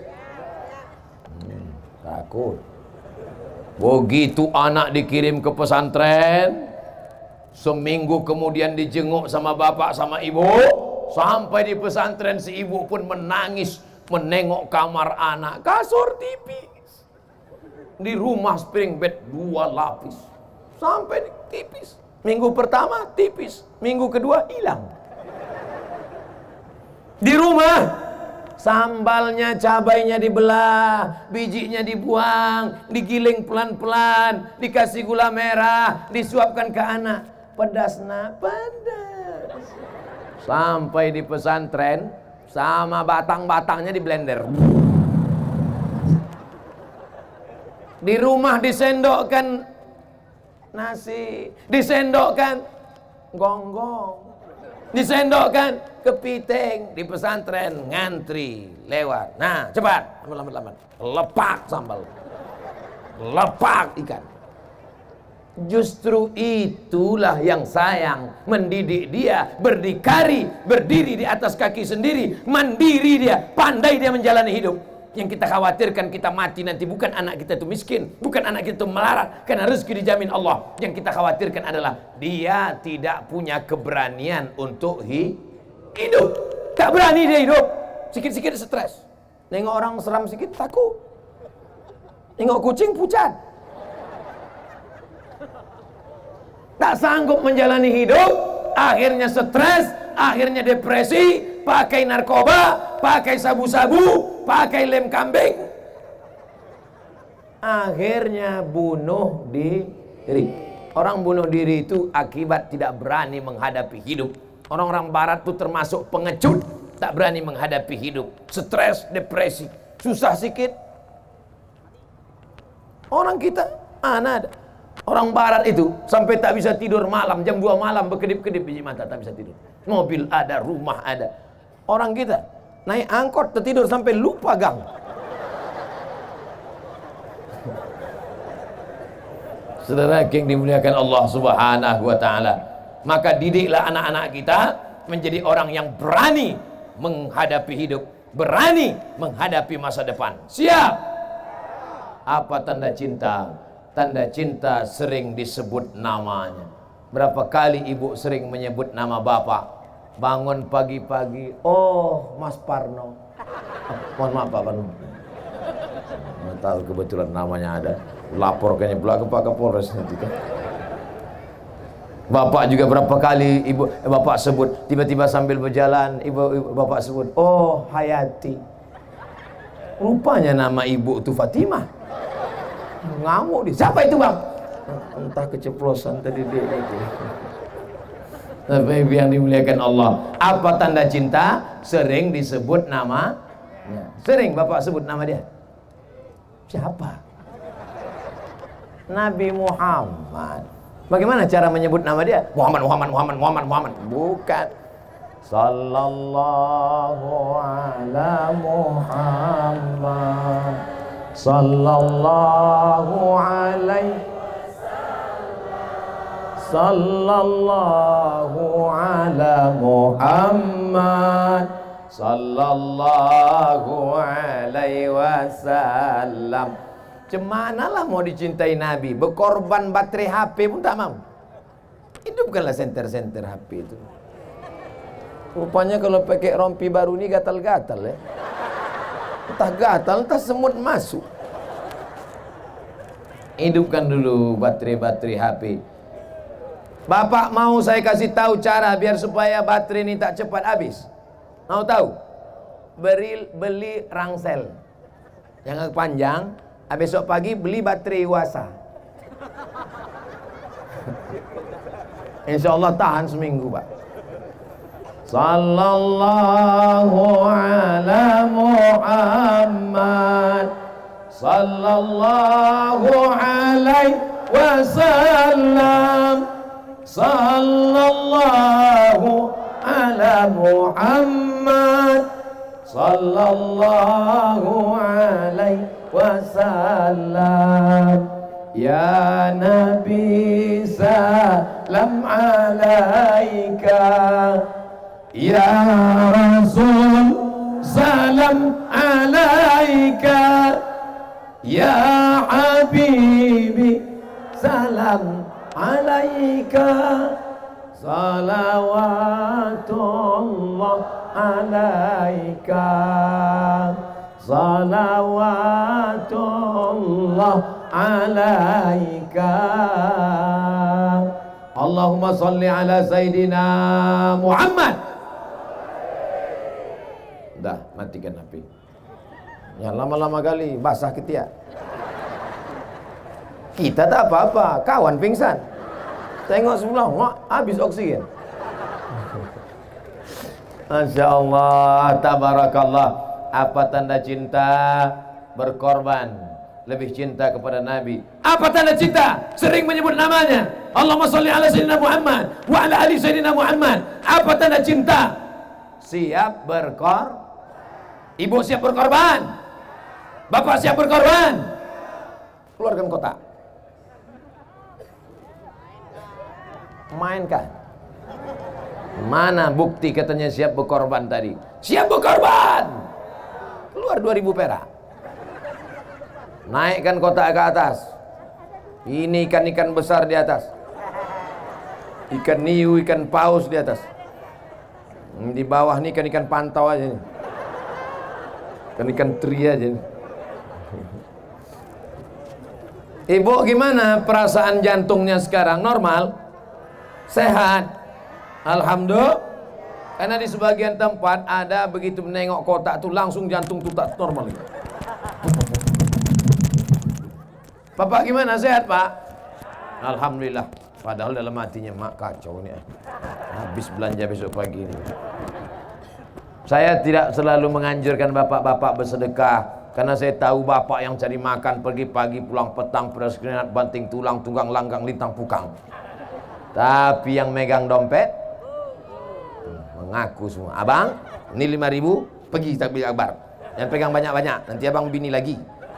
Takut. Begitu anak dikirim ke pesantren, seminggu kemudian dijenguk sama bapak sama ibu. Sampai di pesantren si ibu pun menangis menengok kamar anak, kasur tipis. Di rumah spring bed 2 lapis. Sampai tipis. Minggu pertama tipis, minggu kedua hilang. Di rumah sambalnya, cabainya dibelah, bijinya dibuang, digiling pelan-pelan, dikasih gula merah, disuapkan ke anak. Pedas nak, pedas. Sampai di pesantren, sama batang-batangnya di blender. Di rumah disendokkan nasi, disendokkan gonggong, disendokkan kepiting. Di pesantren ngantri lewat. Nah, cepat, lambat, lepak sambal, lepak ikan. Justru itulah yang sayang, mendidik dia berdikari, berdiri di atas kaki sendiri, mandiri dia, pandai dia menjalani hidup. Yang kita khawatirkan kita mati nanti bukan anak kita itu miskin, bukan anak kita itu melarat, karena rezeki dijamin Allah. Yang kita khawatirkan adalah dia tidak punya keberanian untuk hidup. Tak berani dia hidup. Sikit-sikit stres. Nengok orang seram sikit takut. Nengok kucing pucat. Tak sanggup menjalani hidup, akhirnya stres, akhirnya depresi, pakai narkoba, pakai sabu-sabu, pakai lem kambing, akhirnya bunuh diri. Orang bunuh diri itu akibat tidak berani menghadapi hidup. Orang-orang barat itu termasuk pengecut, tak berani menghadapi hidup, stres, depresi, susah sikit. Orang kita mana ada. Orang barat itu sampai tak bisa tidur malam, jam 2 malam berkedip-kedip biji mata, tak bisa tidur. Mobil ada, rumah ada. Orang kita naik angkot tertidur sampai lupa gang. Saudara yang dimuliakan Allah Subhanahu wa taala, maka didiklah anak-anak kita menjadi orang yang berani menghadapi hidup, berani menghadapi masa depan. Siap. Apa tanda cinta? Tanda cinta sering disebut namanya. Berapa kali ibu sering menyebut nama bapak? Bangun pagi-pagi, oh Mas Parno. Mohon maaf Pak Parno. Nggak tahu kebetulan namanya ada. Laporkannya pula ke Pak Kapolres nanti kan. Bapak juga berapa kali bapak sebut, tiba-tiba sambil berjalan bapak sebut, oh Hayati. Rupanya nama ibu itu Fatimah. Ngamuk dia. Siapa itu bang? Entah keceplosan tadi dia itu. Tapi yang dimuliakan Allah, apa tanda cinta? Sering disebut nama. Sering bapak sebut nama dia. Siapa? Nabi Muhammad. Bagaimana cara menyebut nama dia? Muhammad. Bukan. Sallallahu ala Muhammad. Sallallahu alaihi sallallahu ala Muhammad sallallahu alaihi wasallam. Cemanalah mau dicintai Nabi, berkorban baterai HP pun tak mau. Itu bukanlah senter-senter HP itu. Rupanya kalau pakai rompi baru ini gatal-gatal ya. Entah gatal, entah semut masuk. Hidupkan dulu baterai-baterai HP. Bapak mau saya kasih tahu cara biar supaya baterai ini tak cepat habis. Mau tahu? Beli rangsel yang agak panjang. Besok pagi beli baterai Wasa. Insya Allah tahan seminggu Pak. Sallallahu ala Muhammad sallallahu alaihi wasallam. Sallallahu ala Muhammad sallallahu alaihi wasallam. Ya Nabi salam alaika, ya Rasul salam alaika, ya Habibi salam alaika, salawatullah alaika, salawatullah alaika. Allahumma salli ala Sayyidina Muhammad. matikan HP. Ya lama-lama kali basah ketiak. Kita tak apa-apa, kawan pingsan. Tengok sebelah, wah, habis oksigen. Masya Allah, tabarakallah. Apa tanda cinta? Berkorban, lebih cinta kepada Nabi. Apa tanda cinta? Sering menyebut namanya. Allahumma sholli ala sayyidina Muhammad wa ala ali sayyidina Muhammad. Apa tanda cinta? Siap berkorban. Ibu siap berkorban. Bapak siap berkorban. Keluarkan kotak. Mainkan. Mana bukti katanya siap berkorban tadi? Siap berkorban. Keluar 2000 perak. Naikkan kotak ke atas. Ini ikan-ikan besar di atas. Ikan niu, ikan paus di atas. Di bawah ini ikan-ikan pantau aja nih. Ikan-ikan teri aja nih. Ibu gimana perasaan jantungnya sekarang? Normal? Sehat? Alhamdulillah. Karena di sebagian tempat ada begitu menengok kotak tuh langsung jantung tuh tak normal. Bapak gimana? Sehat Pak? Alhamdulillah. Padahal dalam hatinya mak kacau nih. Habis belanja besok pagi ini. Saya tidak selalu menganjurkan bapak-bapak bersedekah. Karena saya tahu bapak yang cari makan pergi pagi pulang petang peras keringat banting tulang tunggang langgang lintang pukang. Tapi yang megang dompet mengaku semua. Abang, ini 5.000 pergi takbir akbar. Yang pegang banyak-banyak. Nanti abang bini lagi.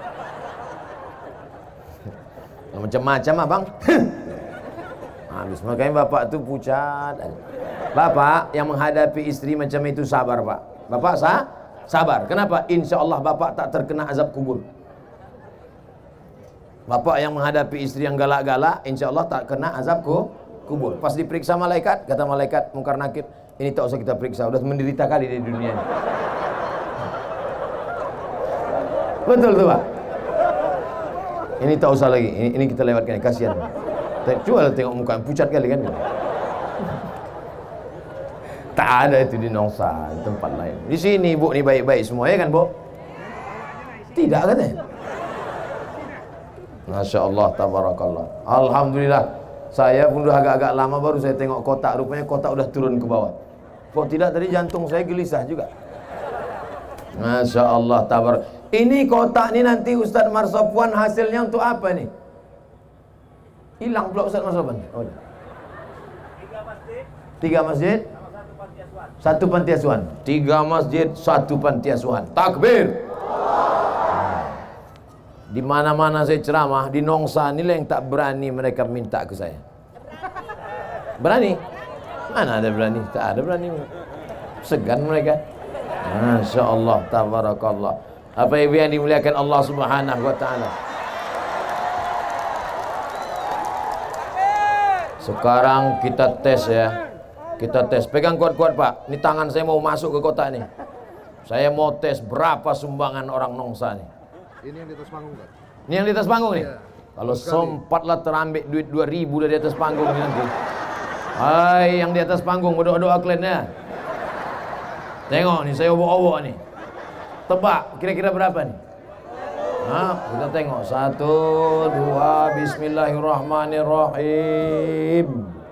Macam-macam abang. Habis makanya bapak tuh pucat. Bapak yang menghadapi istri macam itu sabar Pak. Bapak sabar. Kenapa? Insya Allah bapak tak terkena azab kubur. Bapak yang menghadapi istri yang galak-galak, insya Allah tak kena azab kubur. Pas diperiksa malaikat, kata malaikat Mungkar Nakir, ini tak usah kita periksa, udah menderita kali di dunia ini. Betul tuh Pak. Ini tak usah lagi, ini kita lewatkan, kasihan. Coba tengok muka pucat kali kan. Tak ada itu di Nongsa, di tempat lain. Di sini Bu, ini baik-baik semua ya kan Bu? Tidak katanya. Masya Allah, tabarakallah. Alhamdulillah. Saya pun udah agak-agak lama baru saya tengok kotak. Rupanya kotak udah turun ke bawah. Kok tidak tadi jantung saya gelisah juga. Masya Allah, tabar. Ini kotak ini nanti Ustadz Marsopwan hasilnya untuk apa nih? Hilang pula Ustadz Marsopwan. Oh. 3 masjid. 1 panti asuhan. 3 masjid, 1 panti asuhan. Takbir. Di mana-mana saya ceramah, di Nongsa inilah yang tak berani mereka minta ke saya. Berani? Mana ada berani? Tak ada berani. Segan mereka. Masya Allah, tabarakallah. Apa ibu yang dimuliakan Allah Subhanahu wa ta'ala. Sekarang kita tes ya. Kita tes. Pegang kuat-kuat Pak. Ini tangan saya mau masuk ke kotak nih. Saya mau tes berapa sumbangan orang Nongsa nih. Ini yang di atas panggung kan? Ini yang di atas panggung nih? Iya. Kalau sempatlah terambil duit 2.000 dari atas panggung ini nanti. Hai yang di atas panggung berdoa-doa kliennya. Tengok nih saya obok-obok nih. Tebak kira-kira berapa nih? Nah, kita tengok. 1, 2, bismillahirrahmanirrahim.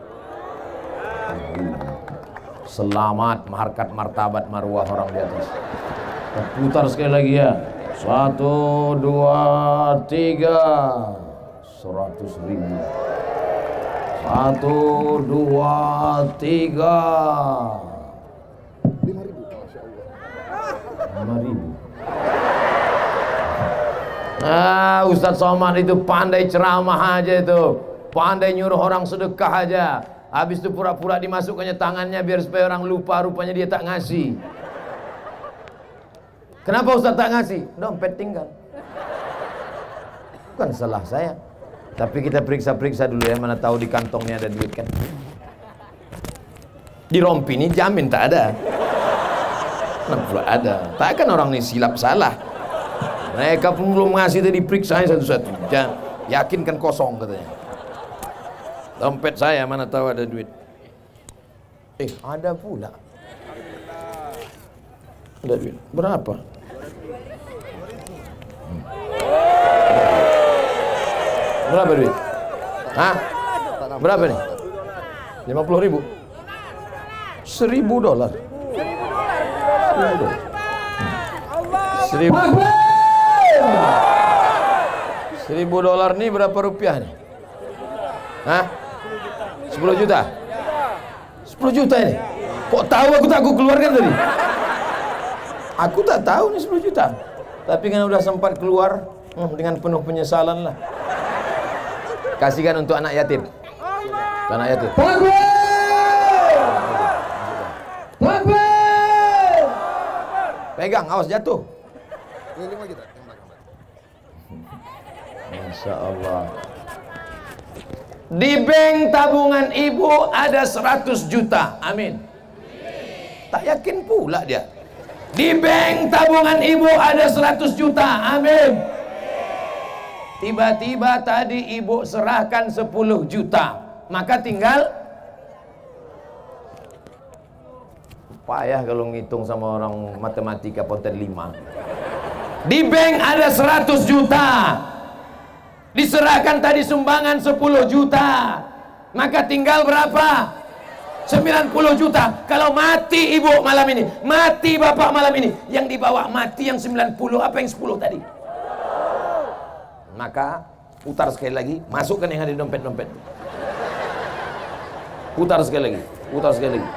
Selamat harkat martabat marwah orang di atas. Kita putar sekali lagi ya. 1, 2, 3. 100.000. 1, 2, 3. 5.000. Masya Allah. 5.000. Ah, Ustadz Somad itu pandai ceramah aja itu. Pandai nyuruh orang sedekah aja. Habis itu pura-pura dimasukkannya tangannya biar supaya orang lupa, rupanya dia tak ngasih. Kenapa Ustaz tak ngasih? Dompet tinggal. Bukan salah saya. Tapi kita periksa-periksa dulu ya, mana tahu di kantongnya ada duit kan. Di rompi ini jamin tak ada. Kenapa ada? Takkan orang ini silap salah. Mereka pun belum ngasih tadi periksa satu-satu. Yakinkan kosong katanya. Dompet saya mana tahu ada duit. Ada pula. Ada duit. Berapa? Berapa duit? Hah? Berapa nih? 50.000. $1.000. $1.000 nih berapa rupiah nih? Hah? 10 juta? 10 juta ini? Kok tahu aku keluarkan tadi? Aku tak tahu nih 10 juta. Tapi kan udah sempat keluar dengan penuh penyesalan lah. Kasihkan untuk anak yatim. Untuk anak yatim. Pegang, awas jatuh. Keliling lagi tak? Yang belakang. Masya Allah. Di bank tabungan ibu ada 100 juta. Amin. Tak yakin pula dia. Di bank tabungan ibu ada 100 juta. Amin. Tiba-tiba tadi ibu serahkan 10 juta. Maka tinggal, payah kalau ngitung sama orang matematika ponten 5. Di bank ada 100 juta. Diserahkan tadi sumbangan 10 juta. Maka tinggal berapa? 90 juta. Kalau mati ibu malam ini, mati bapak malam ini, yang dibawa mati yang 90, apa yang 10 tadi? Maka putar sekali lagi, masukkan yang ada di dompet-dompet. Putar sekali lagi, putar sekali lagi.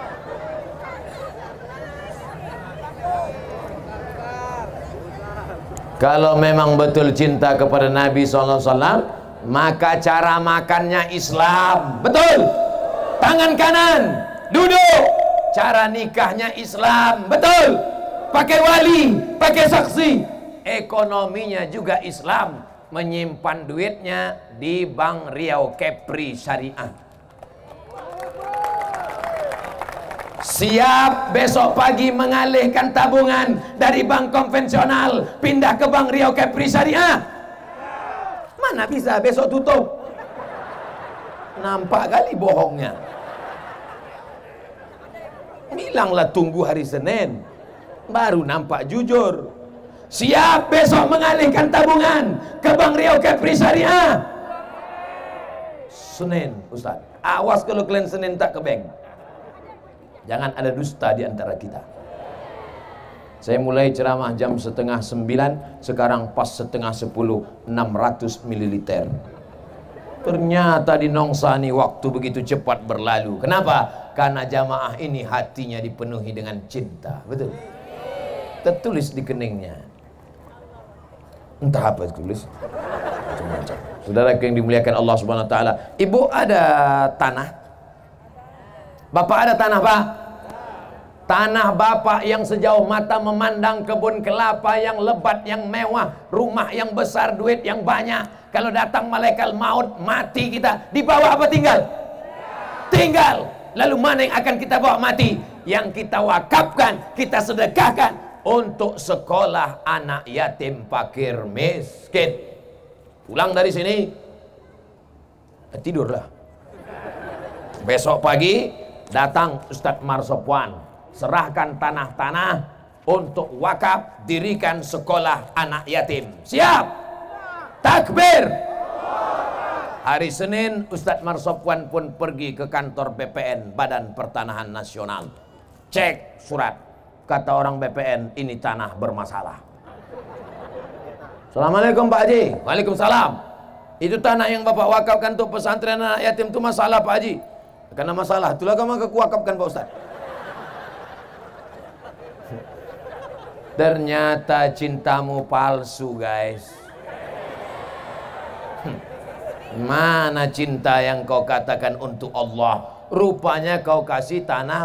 Kalau memang betul cinta kepada Nabi SAW, maka cara makannya Islam. Betul. Tangan kanan, duduk. Cara nikahnya Islam. Betul. Pakai wali, pakai saksi. Ekonominya juga Islam. Menyimpan duitnya di Bank Riau Kepri Syariah. Siap besok pagi mengalihkan tabungan dari bank konvensional pindah ke Bank Riau Kepri Syariah? Mana bisa, besok tutup. Nampak kali bohongnya. Bilanglah tunggu hari Senin, baru nampak jujur. Siap besok mengalihkan tabungan ke Bank Riau Kepri Syariah? Senin, Ustaz. Awas kalau kalian Senin tak ke bank. Jangan ada dusta di antara kita. Saya mulai ceramah jam 8:30, sekarang pas 9:30, 600 ml. Ternyata di Nongsani waktu begitu cepat berlalu. Kenapa? Karena jamaah ini hatinya dipenuhi dengan cinta. Betul? Tertulis di keningnya. Entah apa tulis. Macam-macam. Saudara yang dimuliakan Allah Subhanahu wa taala, ibu ada tanah? Bapak ada tanah, Pak? Tanah bapak yang sejauh mata memandang, kebun kelapa yang lebat, yang mewah, rumah yang besar, duit yang banyak. Kalau datang malaikat maut, mati kita, dibawa apa tinggal? Tinggal. Lalu mana yang akan kita bawa mati? Yang kita wakafkan, kita sedekahkan untuk sekolah anak yatim fakir miskin. Pulang dari sini, tidurlah. Besok pagi datang Ustadz Marsopwan, serahkan tanah-tanah untuk wakaf, dirikan sekolah anak yatim. Siap? Takbir. Hari Senin Ustadz Marsopwan pun pergi ke kantor BPN, Badan Pertanahan Nasional. Cek surat. Kata orang BPN, ini tanah bermasalah. Assalamualaikum Pak Haji. Waalaikumsalam. Itu tanah yang Bapak wakafkan untuk pesantren anak yatim itu masalah Pak Haji. Karena masalah, itulah kamu wakafkan Pak Ustaz. Ternyata cintamu palsu, guys. Mana cinta yang kau katakan untuk Allah? Rupanya kau kasih tanah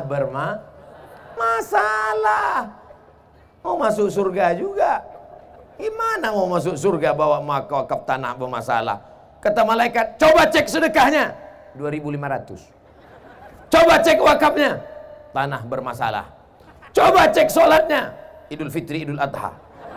masalah. Mau masuk surga juga. Gimana mau masuk surga bawa wakaf tanah bermasalah? Kata malaikat, coba cek sedekahnya. 2.500. Coba cek wakafnya, tanah bermasalah. Coba cek sholatnya, Idul Fitri, Idul Adha.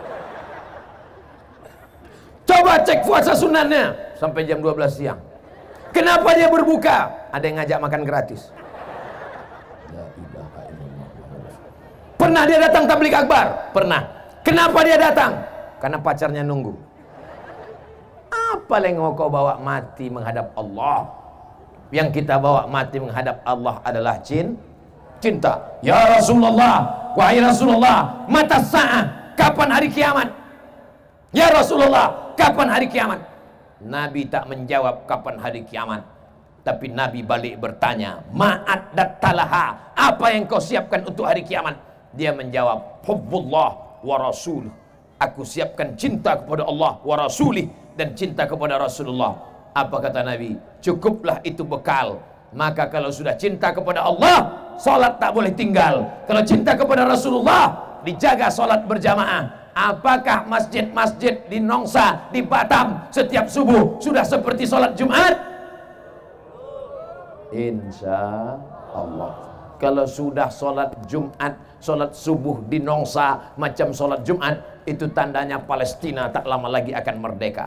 Coba cek puasa sunatnya, sampai jam 12 siang. Kenapa dia berbuka? Ada yang ngajak makan gratis. Pernah dia datang tabligh akbar? Pernah. Kenapa dia datang? Karena pacarnya nunggu. Apa yang mau kau bawa mati menghadap Allah? Yang kita bawa mati menghadap Allah adalah cinta. Ya Rasulullah, wahai Rasulullah, mata sa'ah, kapan hari kiamat? Ya Rasulullah, kapan hari kiamat? Nabi tak menjawab kapan hari kiamat, tapi Nabi balik bertanya, ma'ad dattalaha, apa yang kau siapkan untuk hari kiamat? Dia menjawab, hubbullah wa rasuluh, aku siapkan cinta kepada Allah wa rasulih, dan cinta kepada Rasulullah. Apa kata Nabi? Cukuplah itu bekal. Maka kalau sudah cinta kepada Allah, salat tak boleh tinggal. Kalau cinta kepada Rasulullah, dijaga salat berjamaah. Apakah masjid-masjid di Nongsa, di Batam setiap subuh sudah seperti salat Jumat? Insya Allah. Kalau sudah salat Jumat, salat subuh di Nongsa macam salat Jumat, itu tandanya Palestina tak lama lagi akan merdeka.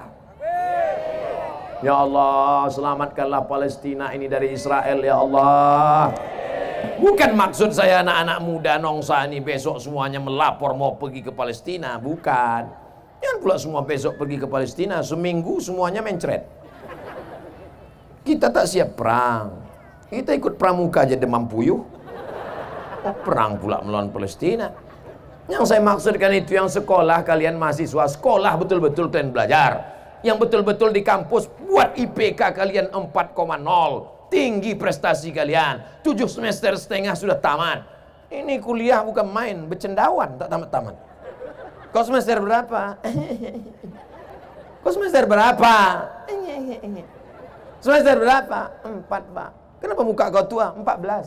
Ya Allah, selamatkanlah Palestina ini dari Israel, ya Allah. Bukan maksud saya anak-anak muda Nongsa ini besok semuanya melapor mau pergi ke Palestina, bukan. Jangan pula semua besok pergi ke Palestina, seminggu semuanya mencret. Kita tak siap perang. Kita ikut pramuka aja demam puyuh. Oh, perang pula melawan Palestina. Yang saya maksudkan itu yang sekolah, kalian mahasiswa sekolah betul-betul kalian belajar. Yang betul-betul di kampus buat IPK kalian 4,0. Tinggi prestasi kalian. 7 semester setengah sudah tamat. Ini kuliah bukan main, bercendawan tak tamat-tamat. Kau semester berapa? Kau semester berapa? Semester berapa? 4, Pak. Kenapa muka kau tua? 14.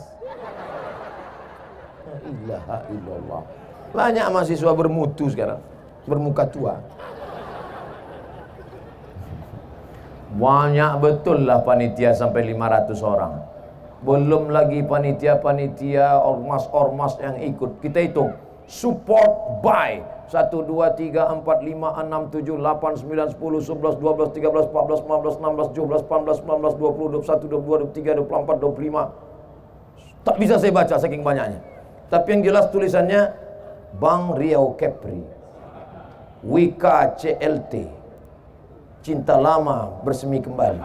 La ilaha illallah. Banyak mahasiswa bermutu sekarang, bermuka tua. Banyak betul lah panitia sampai 500 orang. Belum lagi panitia-panitia, ormas-ormas yang ikut. Kita hitung, support by 1, 2, 3, 4, 5, 6, 7, 8, 9, 10, 11, 12, 13, 14, 15, 16, 17, 18, 19, 20, 21, 22, 23, 24, 25. Tak bisa saya baca saking banyaknya. Tapi yang jelas tulisannya Bang Riau Kepri, Wika CLT, cinta lama bersemi kembali,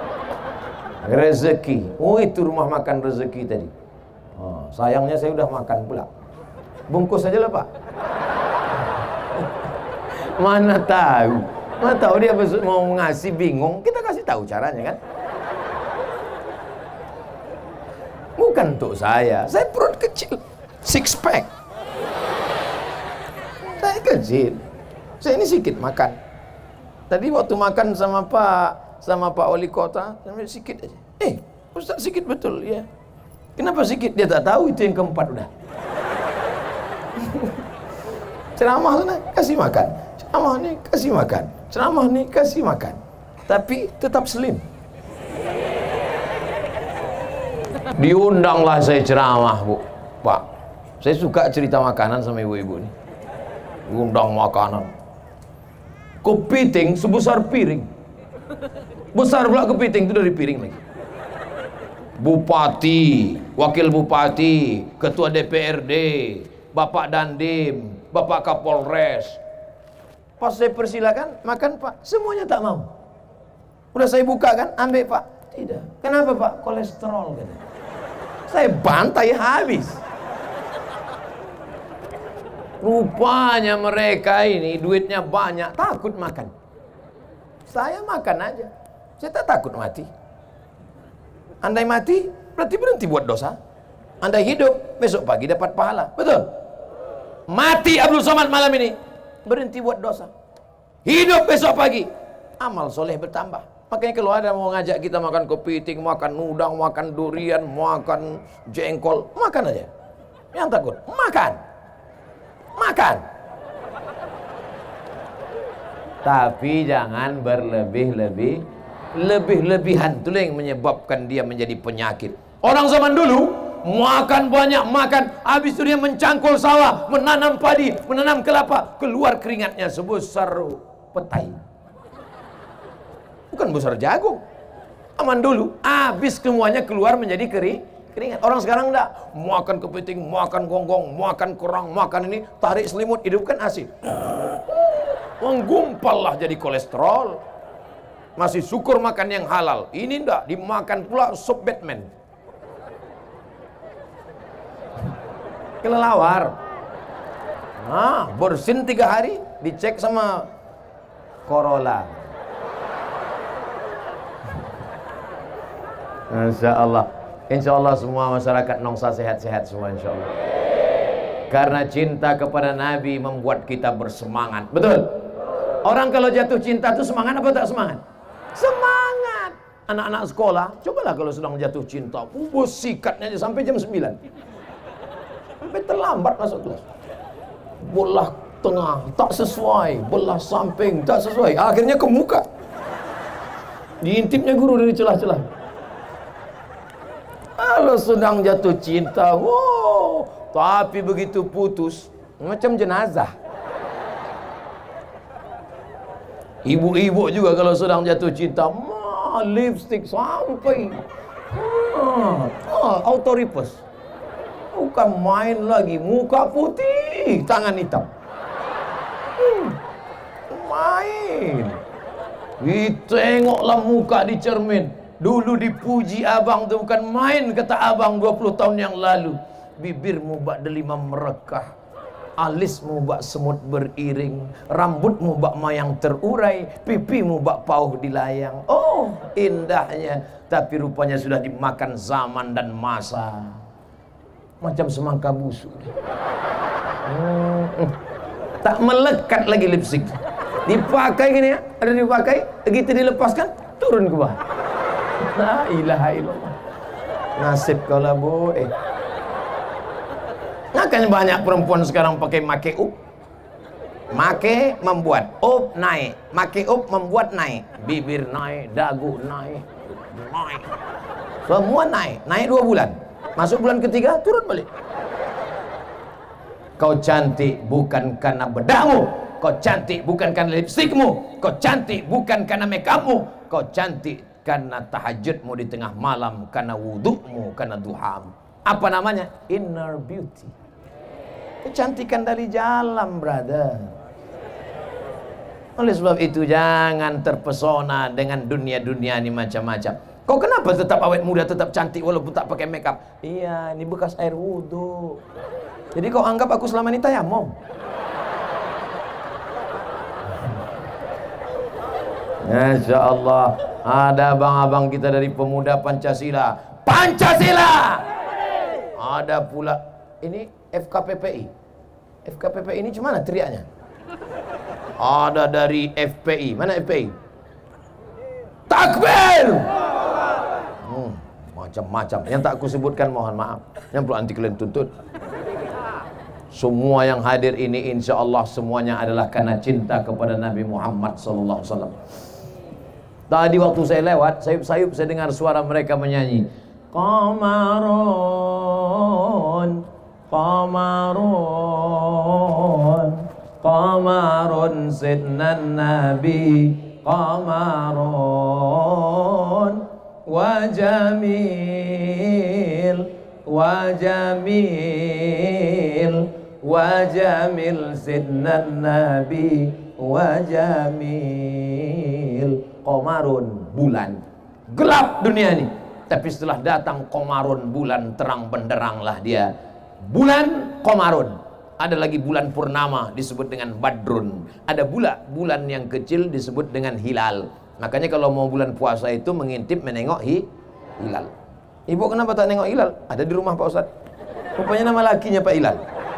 rezeki. Oh, itu rumah makan rezeki tadi. Oh, sayangnya saya udah makan pula. Bungkus aja lah, Pak. Mana tahu dia mau ngasih bingung, kita kasih tahu caranya kan. Bukan untuk saya perut kecil, 6 pack. Saya kecil, saya ini sedikit makan. Tadi waktu makan sama Pak Wali Kota, sampai sedikit aja. Ustaz sedikit betul ya. Kenapa sedikit? Dia tak tahu itu yang keempat udah. Ceramah sana kasih makan, ceramah nih kasih makan, ceramah nih kasih makan, tapi tetap slim. Diundanglah saya ceramah, Bu. Pak, saya suka cerita makanan sama ibu-ibu nih. Undang makanan, kepiting sebesar piring, besar pula kepiting itu dari piring lagi. Bupati, wakil bupati, ketua DPRD, Bapak Dandim, Bapak Kapolres. Pas saya persilakan makan, Pak, semuanya tak mau. Udah saya buka kan, ambil, Pak. Tidak. Kenapa, Pak? Kolesterol katanya. Saya bantai habis. Rupanya mereka ini duitnya banyak, takut makan. Saya makan aja. Saya tak takut mati. Andai mati, berarti berhenti buat dosa. Andai hidup, besok pagi dapat pahala. Betul? Mati Abdul Somad malam ini, berhenti buat dosa. Hidup besok pagi, amal soleh bertambah. Makanya kalau ada mau ngajak kita makan kepiting, makan udang, makan durian, makan jengkol, makan aja. Yang takut, makan. Makan. Tapi jangan berlebih-lebihan. Itu yang menyebabkan dia menjadi penyakit. Orang zaman dulu makan banyak, makan, habis itu dia mencangkul sawah, menanam padi, menanam kelapa, keluar keringatnya sebesar petai. Bukan besar jagung. Aman dulu, habis semuanya keluar menjadi Keringat. Orang sekarang enggak, makan kepiting, makan gonggong, makan kerang, makan ini, tarik selimut, hidupkan AC. Menggumpal lah jadi kolesterol. Masih syukur makan yang halal. Ini enggak, dimakan pula sup Batman. Kelelawar. Nah, bersin 3 hari, dicek sama Corolla. Insya Allah. Insya Allah semua masyarakat Nongsa sehat-sehat semua insya Allah. Karena cinta kepada Nabi membuat kita bersemangat. Betul? Orang kalau jatuh cinta itu semangat apa tak semangat? Semangat. Anak-anak sekolah, cobalah kalau sedang jatuh cinta, sikatnya aja sampai jam 9. Sampai terlambat masuk kelas. Belah tengah tak sesuai, belah samping tak sesuai, akhirnya ke muka. Diintipnya guru dari celah-celah. Kalau sedang jatuh cinta, wow, tapi begitu putus, macam jenazah. Ibu-ibu juga kalau sedang jatuh cinta, lipstick sampai autoripes. Bukan main lagi, muka putih, tangan hitam. Main. Ditengoklah muka di cermin. Dulu dipuji abang tu bukan main, kata abang 20 tahun yang lalu. Bibirmu bak delima merekah, alismu bak semut beriring, rambutmu bak mayang terurai, pipimu bak pauh dilayang. Oh, indahnya. Tapi rupanya sudah dimakan zaman dan masa. Macam semangka busuk. Tak melekat lagi lipstick. Dipakai gini ya, ada dipakai, begitu dilepaskan, turun ke bawah. La ilaha illallah. Nasib kau lah bu. Makanya banyak perempuan sekarang pakai make up. Make membuat up naik, make up membuat naik, bibir naik, dagu naik, naik, semua naik, naik 2 bulan. Masuk bulan ketiga turun balik. Kau cantik bukan karena bedakmu, kau cantik bukan karena lipstikmu, kau cantik bukan karena makeupmu, kau cantik karena tahajudmu di tengah malam, karena wudukmu, karena duhamu. Apa namanya? Inner beauty. Kecantikan dari dalam, brother. Oleh sebab itu jangan terpesona dengan dunia-dunia ini macam-macam. Kau kenapa tetap awet muda, tetap cantik walaupun tak pakai makeup? Iya, ini bekas air wudhu. Jadi kau anggap aku selama ini tayamum? Masya Allah. Ada abang-abang kita dari pemuda Pancasila. Pancasila! Ada pula ini FKPPI. FKPPI ini cuma mana teriaknya? Ada dari FPI. Mana FPI? Takbir! Macam-macam. Yang tak aku sebutkan mohon maaf. Yang perlu anti kalian tuntut. Semua yang hadir ini insya Allah semuanya adalah karena cinta kepada Nabi Muhammad SAW. Tadi waktu saya lewat, sayup-sayup saya dengar suara mereka menyanyi. Qamarun, Qamarun, Qamarun sidnan Nabi, Qamarun, wa jamil, wa jamil, wa jamil sidnan Nabi, wa jamil. Qamarun, bulan. Gelap dunia ini. Tapi setelah datang Qamarun, bulan terang benderanglah dia. Bulan Qamarun. Ada lagi bulan purnama disebut dengan Badrun. Ada pula bulan yang kecil disebut dengan Hilal. Makanya kalau mau bulan puasa itu mengintip menengok hilal. Ibu kenapa tak nengok hilal? Ada di rumah Pak Ustadz. Rupanya nama lakinya Pak Hilal.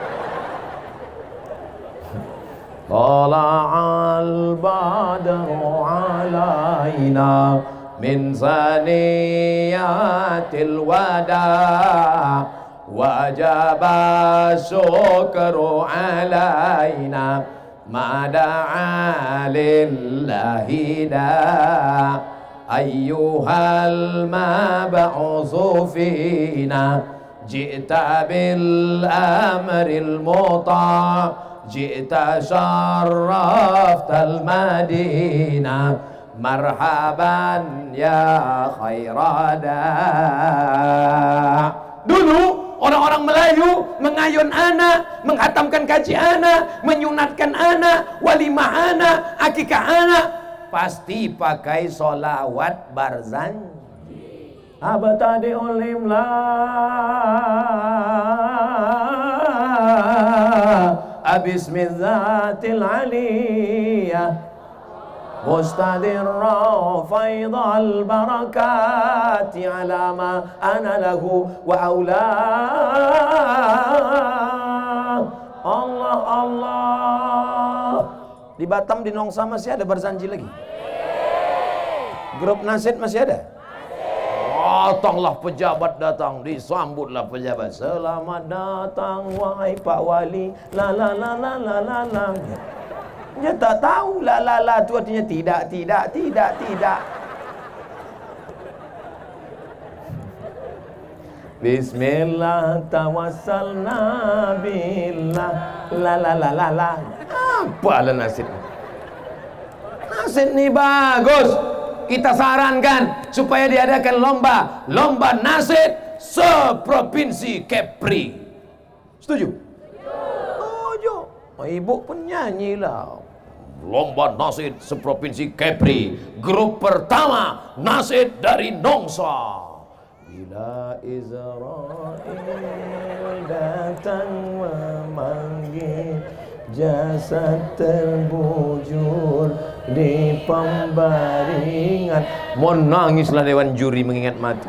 Tala'al badru alaina min saniyatil wada wajaba syukru alaina ma da'a lillahi da ayyuhal mab'utsu fina ji'ta bil amril muta' Jita syarraftal Madinah marhaban ya khairada Dulu orang-orang Melayu mengayun anak, menghatamkan kaji anak, menyunatkan anak, walimah anak, akikah anak, pasti pakai solawat barzanji. Abtadi ulimla abismizatil aliyah mustadirra faidal barakati ala ma ana lahu wa aula. Allah Allah. Di Batam, di Nongsa masih ada barzanji lagi? Grup Nasid masih ada? Datanglah pejabat, datang, disambutlah pejabat. Selamat datang wahai Pak Wali. La la la la la la la. Dia tak tahu la la la tu artinya tidak, tidak, tidak, tidak. Bismillah tawassalna billah la la la la la. Apalah Nasid. Nasid ni bagus. Kita sarankan supaya diadakan lomba nasid seprovinsi Kepri. Setuju? Setuju. Ibu pun nyanyilah. Lomba nasid seprovinsi Kepri. Grup pertama nasid dari Nongsa. Bila Israel datang memanggil, jasad terbujur di pembaringan. Mau nangislah dewan juri mengingat mati.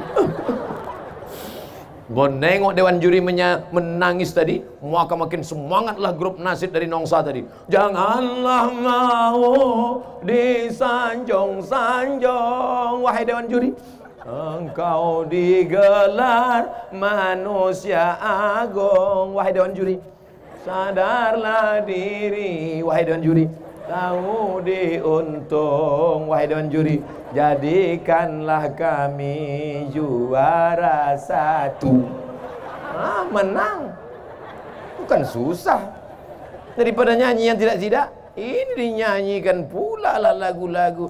Mau nengok dewan juri menangis tadi, maka makin semangatlah grup nasid dari Nongsa tadi. Janganlah mau disanjung-sanjung, wahai dewan juri. Engkau digelar manusia agung, wahai dewan juri. Sadarlah diri, wahai dewan juri. Tahu diuntung, wahai dewan juri. Jadikanlah kami juara satu. Menang. Bukan susah. Daripada nyanyi yang tidak-tidak, ini dinyanyikan pula lah lagu-lagu.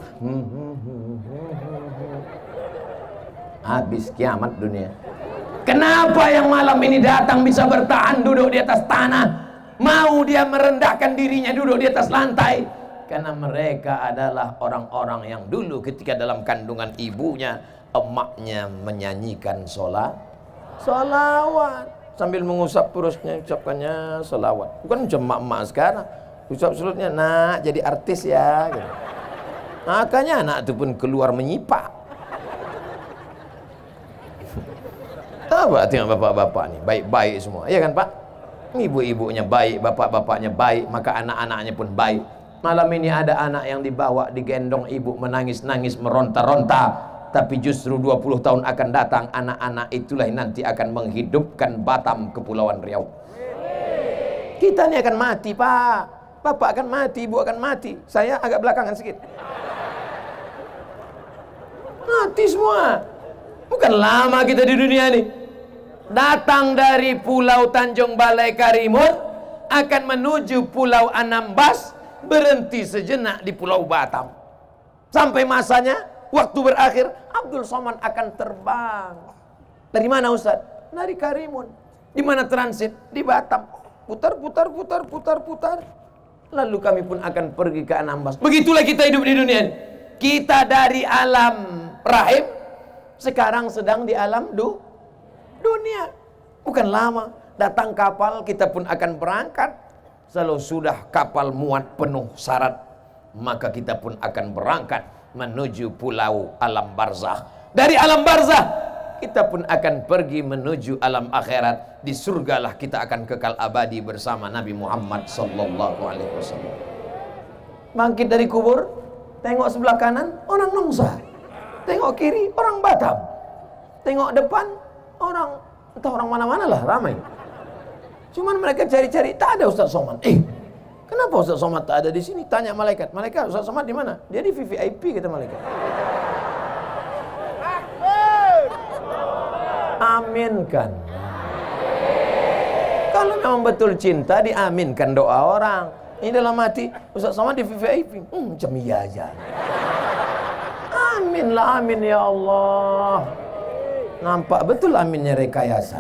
Habis kiamat dunia. Kenapa yang malam ini datang bisa bertahan duduk di atas tanah? Mau dia merendahkan dirinya duduk di atas lantai? Karena mereka adalah orang-orang yang dulu ketika dalam kandungan ibunya, emaknya menyanyikan solawat sambil mengusap perutnya, ucapkannya solawat. Bukan macam emak-emak sekarang, usap perutnya, nak jadi artis ya gitu. Makanya anak itu pun keluar menyipak. Apa tengok bapak-bapak ni baik-baik semua, ya kan Pak? Ibu-ibunya baik, bapak-bapaknya baik, maka anak-anaknya pun baik. Malam ini ada anak yang dibawa, digendong ibu, menangis-nangis, meronta-ronta. Tapi justru 20 tahun akan datang, anak-anak itulah yang nanti akan menghidupkan Batam, Kepulauan Riau. Kita ni akan mati Pak. Bapak akan mati, ibu akan mati. Saya agak belakangan sikit. Mati semua. Bukan lama kita di dunia ini. Datang dari Pulau Tanjung Balai Karimun, akan menuju Pulau Anambas, berhenti sejenak di Pulau Batam. Sampai masanya, waktu berakhir, Abdul Somad akan terbang. Dari mana Ustaz? Dari Karimun. Di mana transit? Di Batam. Putar. Lalu kami pun akan pergi ke Anambas. Begitulah kita hidup di dunia ini. Kita dari alam rahim, sekarang sedang di alam dunia. Bukan lama, datang kapal, kita pun akan berangkat. Kalau sudah kapal muat penuh syarat, maka kita pun akan berangkat menuju pulau alam barzah. Dari alam barzah, kita pun akan pergi menuju alam akhirat. Di surgalah kita akan kekal abadi bersama Nabi Muhammad sallallahu alaihi wasallam. Bangkit dari kubur, tengok sebelah kanan, orang Nongsa. Tengok kiri, orang Batam. Tengok depan, orang, entah orang mana-mana lah, ramai. Cuman mereka cari-cari, tak ada Ustaz Somad. Kenapa Ustaz Somad tak ada di sini? Tanya malaikat. Malaikat, Ustaz Somad di mana? Dia di VVIP, kata malaikat. Aminkan. Kalau memang betul cinta, diaminkan doa orang. Ini dalam hati, Ustaz Somad di VVIP. Macam iya aja. Amin lah, amin ya Allah. Nampak betul aminnya rekayasa.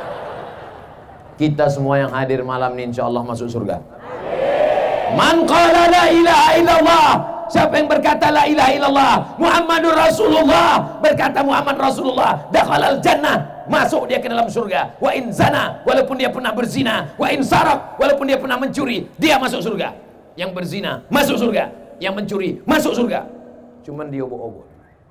Kita semua yang hadir malam ini insya Allah masuk surga. Man qala la ilaha illallah, siapa yang berkata la ilaha illallah Muhammadur Rasulullah, berkata Muhammad Rasulullah, dakhalal jannah, masuk dia ke dalam surga. Wa in zana, walaupun dia pernah berzina. Wa in sarak, walaupun dia pernah mencuri, dia masuk surga. Yang berzina masuk surga, yang mencuri masuk surga. Cuman dia obok-obok.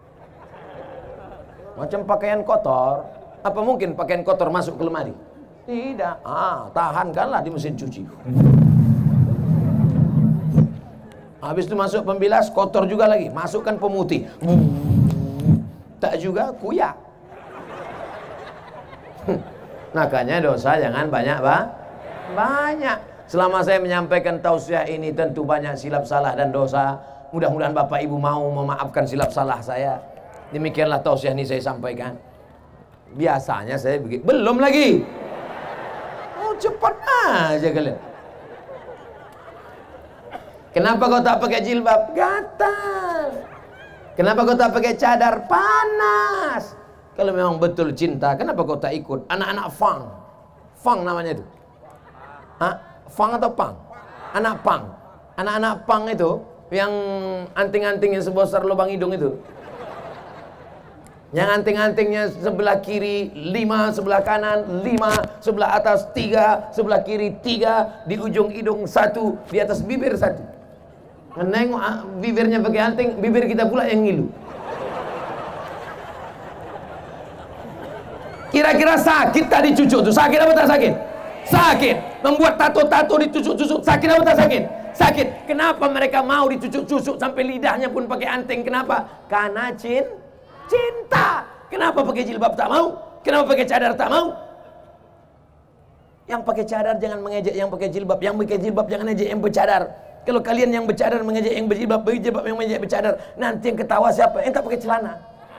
Macam pakaian kotor. Apa mungkin pakaian kotor masuk ke lemari? Tidak. Tahankanlah di mesin cuci. Habis itu masuk pembilas, kotor juga lagi. Masukkan pemutih. Tak juga kuyak. Makanya dosa jangan banyak, banyak. Selama saya menyampaikan tausiah ini tentu banyak silap salah dan dosa. Mudah-mudahan Bapak Ibu mau memaafkan silap salah saya. Demikianlah tausiah ini saya sampaikan. Biasanya saya begitu. Belum lagi. Oh, cepat aja kalian. Kenapa kau tak pakai jilbab? Gatal. Kenapa kau tak pakai cadar? Panas. Kalau memang betul cinta, kenapa kau tak ikut anak-anak fang? Fang namanya itu. Fang atau pang? Anak pang. Anak-anak pang itu yang anting-anting yang sebesar lubang hidung itu. Yang anting-antingnya sebelah kiri 5, sebelah kanan 5, sebelah atas 3, sebelah kiri 3, di ujung hidung 1, di atas bibir 1. Menengok bibirnya pakai anting, bibir kita pula yang ngilu. Kira-kira sakit tadi cucuk tuh? Sakit apa tak sakit? Sakit. Membuat tato-tato ditusuk-tusuk, sakit apa tak sakit? Sakit. Kenapa mereka mau ditusuk-tusuk sampai lidahnya pun pakai anting? Kenapa? Karena cinta. Kenapa pakai jilbab tak mau? Kenapa pakai cadar tak mau? Yang pakai cadar jangan mengejek yang pakai jilbab. Yang pakai jilbab jangan ejek yang bercadar. Kalau kalian yang bercadar mengejek yang berjilbab, berjilbab yang mengejek bercadar, nanti yang ketawa siapa? Yang tak pakai celana.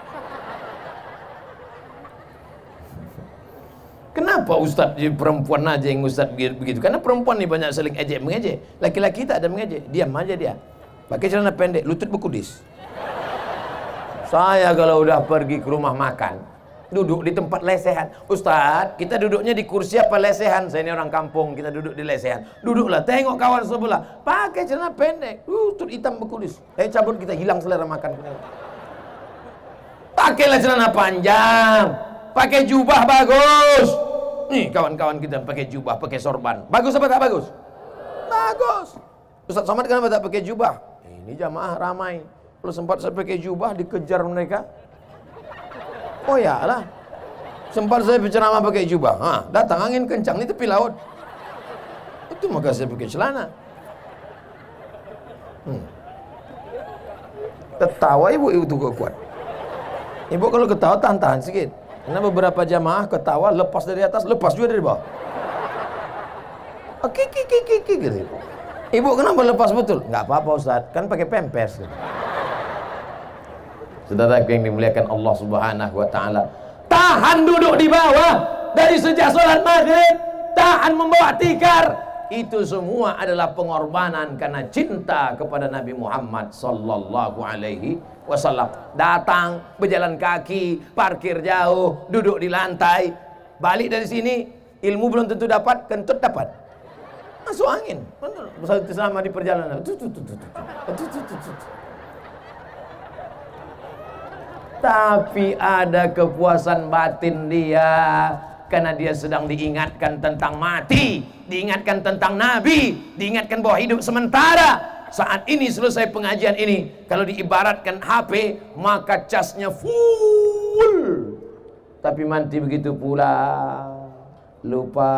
Kenapa Ustaz perempuan aja yang Ustaz begitu? Karena perempuan ni banyak saling ejek mengejek. Laki-laki tak ada mengejek. Diam aja dia. Pakai celana pendek, lutut berkudis. Saya kalau udah pergi ke rumah makan, duduk di tempat lesehan. Ustaz, kita duduknya di kursi apa lesehan? Saya ini orang kampung, kita duduk di lesehan. Duduklah, tengok kawan sebelah, pakai celana pendek, lutut hitam berkudis. Cabut, kita hilang selera makan. Pakailah celana panjang, pakai jubah bagus. Nih kawan-kawan kita pakai jubah, pakai sorban. Bagus apa tak bagus? Bagus. Ustaz Somad kenapa tak pakai jubah? Ini jamaah ramai. Kalau sempat saya pakai jubah dikejar mereka. Oh ya lah. Sempat saya berceramah pakai jubah. Datang angin kencang di tepi laut. Itu maka saya pakai celana. Ketawa ibu itu kuat. Ibu kalau ketawa tahan-tahan sedikit. Karena beberapa jamaah ketawa lepas dari atas, lepas juga dari bawah. Kiki gitu. Ibu kenapa lepas betul? Nggak apa-apa Ustaz, kan pakai pampers. Saudara yang dimuliakan Allah Subhanahu wa taala, tahan duduk di bawah dari sejak sholat maghrib, tahan membawa tikar. Itu semua adalah pengorbanan karena cinta kepada Nabi Muhammad sallallahu alaihi wasallam. Datang berjalan kaki, parkir jauh, duduk di lantai, balik dari sini, ilmu belum tentu dapat, kentut dapat. Masuk angin. Benar. Selama di perjalanan. Tapi ada kepuasan batin dia karena dia sedang diingatkan tentang mati, diingatkan tentang Nabi, diingatkan bahwa hidup sementara. Saat ini selesai pengajian ini, kalau diibaratkan HP, maka casnya full. Tapi mati begitu pula, lupa,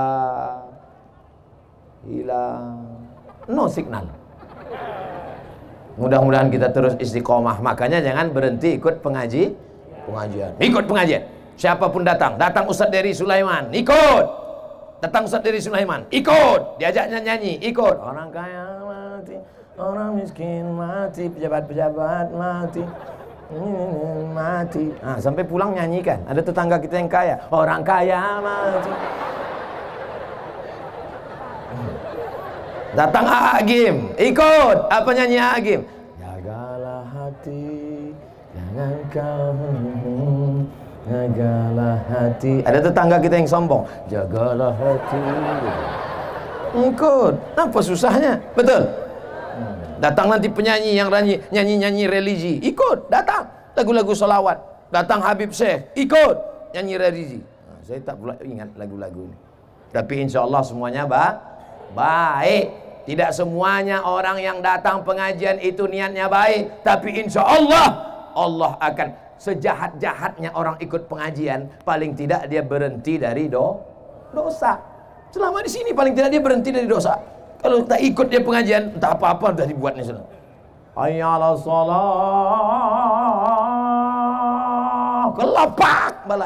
hilang, no signal. Mudah-mudahan kita terus istiqomah. Makanya jangan berhenti ikut pengajian. Ikut pengajian. Siapapun datang Ustadz dari Sulaiman, ikut. Datang Ustadz dari Sulaiman, ikut. Diajaknya nyanyi, ikut. Orang kaya mati, orang miskin mati, pejabat-pejabat mati, mati. Sampai pulang nyanyikan. Ada tetangga kita yang kaya, orang kaya mati. Datang Agim, ikut. Apa nyanyi Agim? Jagalah hati, jangan kau Jagalah hati. Ada tetangga kita yang sombong. Jagalah hati. Ikut. Apa susahnya? Betul. Datang nanti penyanyi yang nyanyi religi, ikut, datang. Lagu-lagu salawat. Datang Habib Syekh, ikut nyanyi religi. Nah, saya tak pula ingat lagu-lagu ini. Tapi insya Allah semuanya baik. Tidak semuanya orang yang datang pengajian itu niatnya baik. Tapi insya Allah, Allah akan sejahat-jahatnya orang ikut pengajian, paling tidak dia berhenti dari dosa. Selama di sini paling tidak dia berhenti dari dosa. Kalau tak ikut dia pengajian, entah apa-apa sudah dibuatnya sudah. Hayya 'alas shalah. Kelapak bala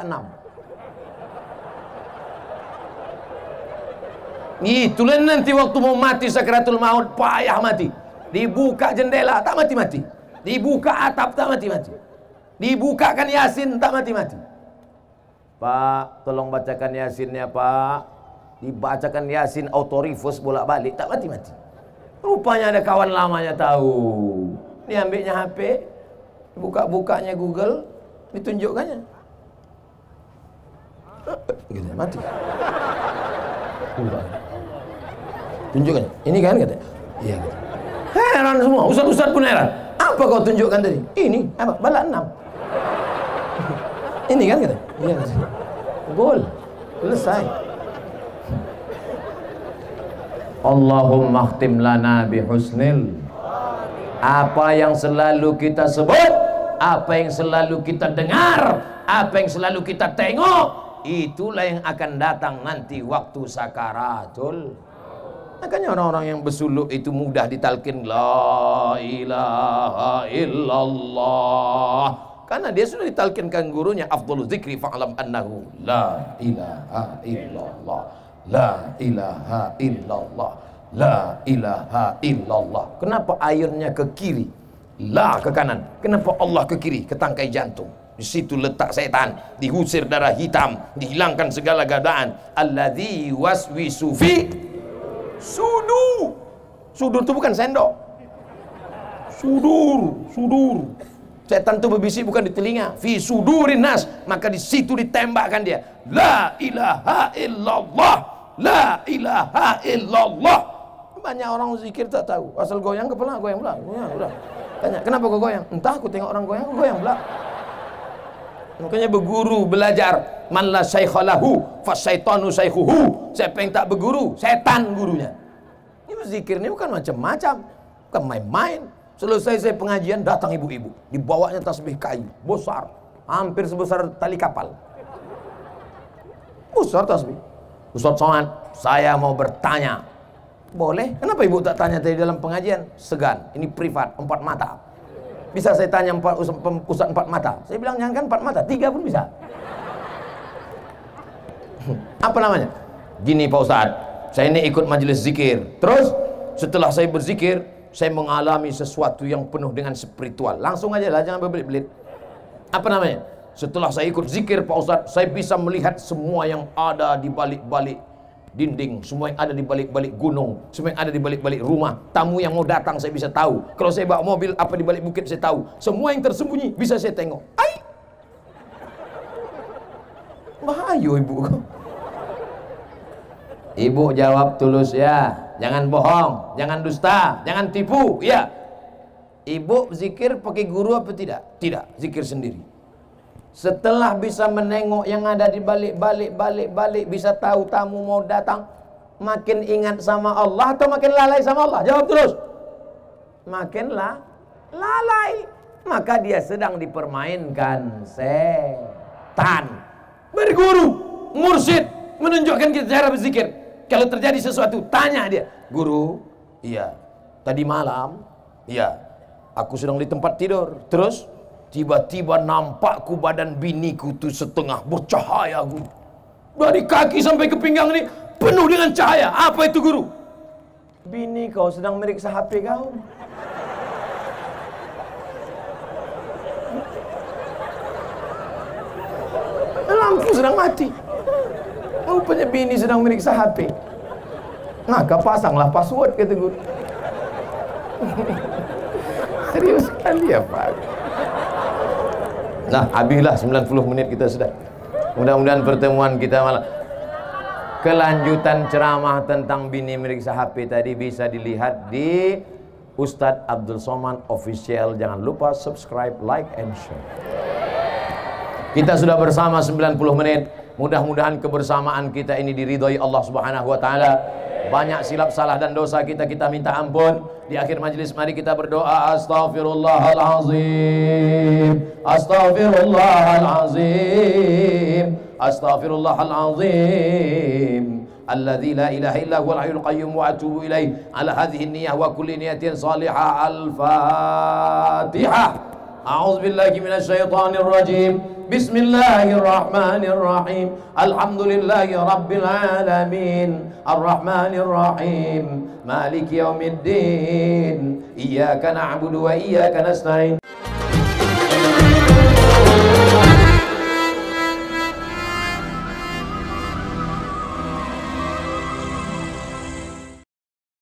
6. Itulah nanti waktu mau mati sakaratul maut, payah mati. Dibuka jendela tak mati-mati. Dibuka atap tak mati-mati. Dibukakan Yasin tak mati-mati. Pak, tolong bacakan Yasinnya, Pak. Dibacakan Yasin autorifus bolak-balik tak mati-mati. Rupanya ada kawan lamanya tahu. Dia ambilnya HP, buka-bukanya Google, ditunjukkannya. Gitu, mati. Tunjukkannya. Ini kan kata. Iya gitu. Heran semua, ustaz-ustaz pun heran. Apa kau tunjukkan tadi? Ini apa? Balak 6. Ini kan kata. Iya kata. Gol. Selesai. Allahumma khtim lana bihusnil. Apa yang selalu kita sebut, apa yang selalu kita dengar, apa yang selalu kita tengok, itulah yang akan datang nanti waktu sakaratul. Makanya orang-orang yang bersuluk itu mudah ditalkin la ilaha illallah, karena dia sudah ditalkinkan gurunya afdhalul zikri fa'lam annahu la ilaha illallah. La ilaha illallah. La ilaha illallah. Kenapa airnya ke kiri? La ke kanan. Kenapa Allah ke kiri? Ke tangkai jantung. Di situ letak setan. Diusir darah hitam. Dihilangkan segala godaan. Alladzi waswisu fi sudur. Sudur itu bukan sendok. Sudur. Setan itu berbisik bukan di telinga. Fi sudurin nas. Maka di situ ditembakkan dia. La ilaha illallah. La ilaha illallah. Banyak orang zikir tak tahu. Asal goyang kepala, goyang pula. Ya, udah. Tanya, kenapa kau goyang? Entah, aku tengok orang goyang, aku goyang pula. Makanya berguru, belajar. Man la syaikhalahu fasyaitanu syaikhuhu. Siapa yang tak berguru, setan gurunya. Ini zikir ini bukan macam-macam. Bukan main-main. Selesai saya pengajian, datang ibu-ibu. Dibawanya tasbih kayu, besar. Hampir sebesar tali kapal. Besar tasbih. Ustaz Somad, saya mau bertanya. Boleh? Kenapa ibu tak tanya tadi dalam pengajian? Segan, ini privat, 4 mata. Bisa saya tanya Ustaz 4 mata? Saya bilang jangan kan 4 mata, 3 pun bisa. Apa namanya? Gini Pak Ustaz, saya ini ikut majelis zikir. Terus setelah saya berzikir, saya mengalami sesuatu yang penuh dengan spiritual. Langsung aja lah, jangan berbelit-belit. Apa namanya? Setelah saya ikut zikir Pak Ustaz, saya bisa melihat semua yang ada di balik-balik dinding, semua yang ada di balik-balik gunung, semua yang ada di balik-balik rumah. Tamu yang mau datang saya bisa tahu. Kalau saya bawa mobil, apa di balik bukit saya tahu. Semua yang tersembunyi bisa saya tengok. Ai! Bahaya ibu. Ibu jawab tulus ya. Jangan bohong, jangan dusta, jangan tipu, ya. Ibu zikir pakai guru apa tidak? Tidak, zikir sendiri. Setelah bisa menengok yang ada di balik, bisa tahu tamu mau datang, makin ingat sama Allah atau makin lalai sama Allah? Jawab terus. Makin lalai. Maka dia sedang dipermainkan setan. Berguru, mursyid, menunjukkan kita cara berzikir. Kalau terjadi sesuatu, tanya dia. Guru, iya. Tadi malam, iya. Aku sedang di tempat tidur. Terus tiba-tiba nampakku badan biniku tuh setengah bercahaya guru. Dari kaki sampai ke pinggang ini penuh dengan cahaya. Apa itu guru? Bini kau sedang meriksa HP kau. Lampu sedang mati. Rupanya bini sedang meriksa HP. Maka pasanglah password kata guru. Serius sekali ya Pak. Nah, habislah 90 menit kita sudah. Mudah-mudahan pertemuan kita malam kelanjutan ceramah tentang bini meriksa HP tadi bisa dilihat di Ustadz Abdul Somad Official. Jangan lupa subscribe, like, and share. Kita sudah bersama 90 menit. Mudah-mudahan kebersamaan kita ini diridhoi Allah Subhanahu wa taala. Banyak silap salah dan dosa kita minta ampun. Di akhir majelis mari kita berdoa. Astaghfirullahalazim, astaghfirullahalazim, astaghfirullahalazim, alladzi la ilaha illa huwal hayyul qayyum wa atubu ilaih. Ala hadhihi niyyah wa kulli niyatin salihah. Al-Fatihah. A'udzu billahi minasyaitonir rajim. Bismillahirrahmanirrahim. Alhamdulillahi rabbil alamin. Arrahmanir rahim. Maliki yaumiddin. Iyyaka na'budu wa iyyaka nasta'in.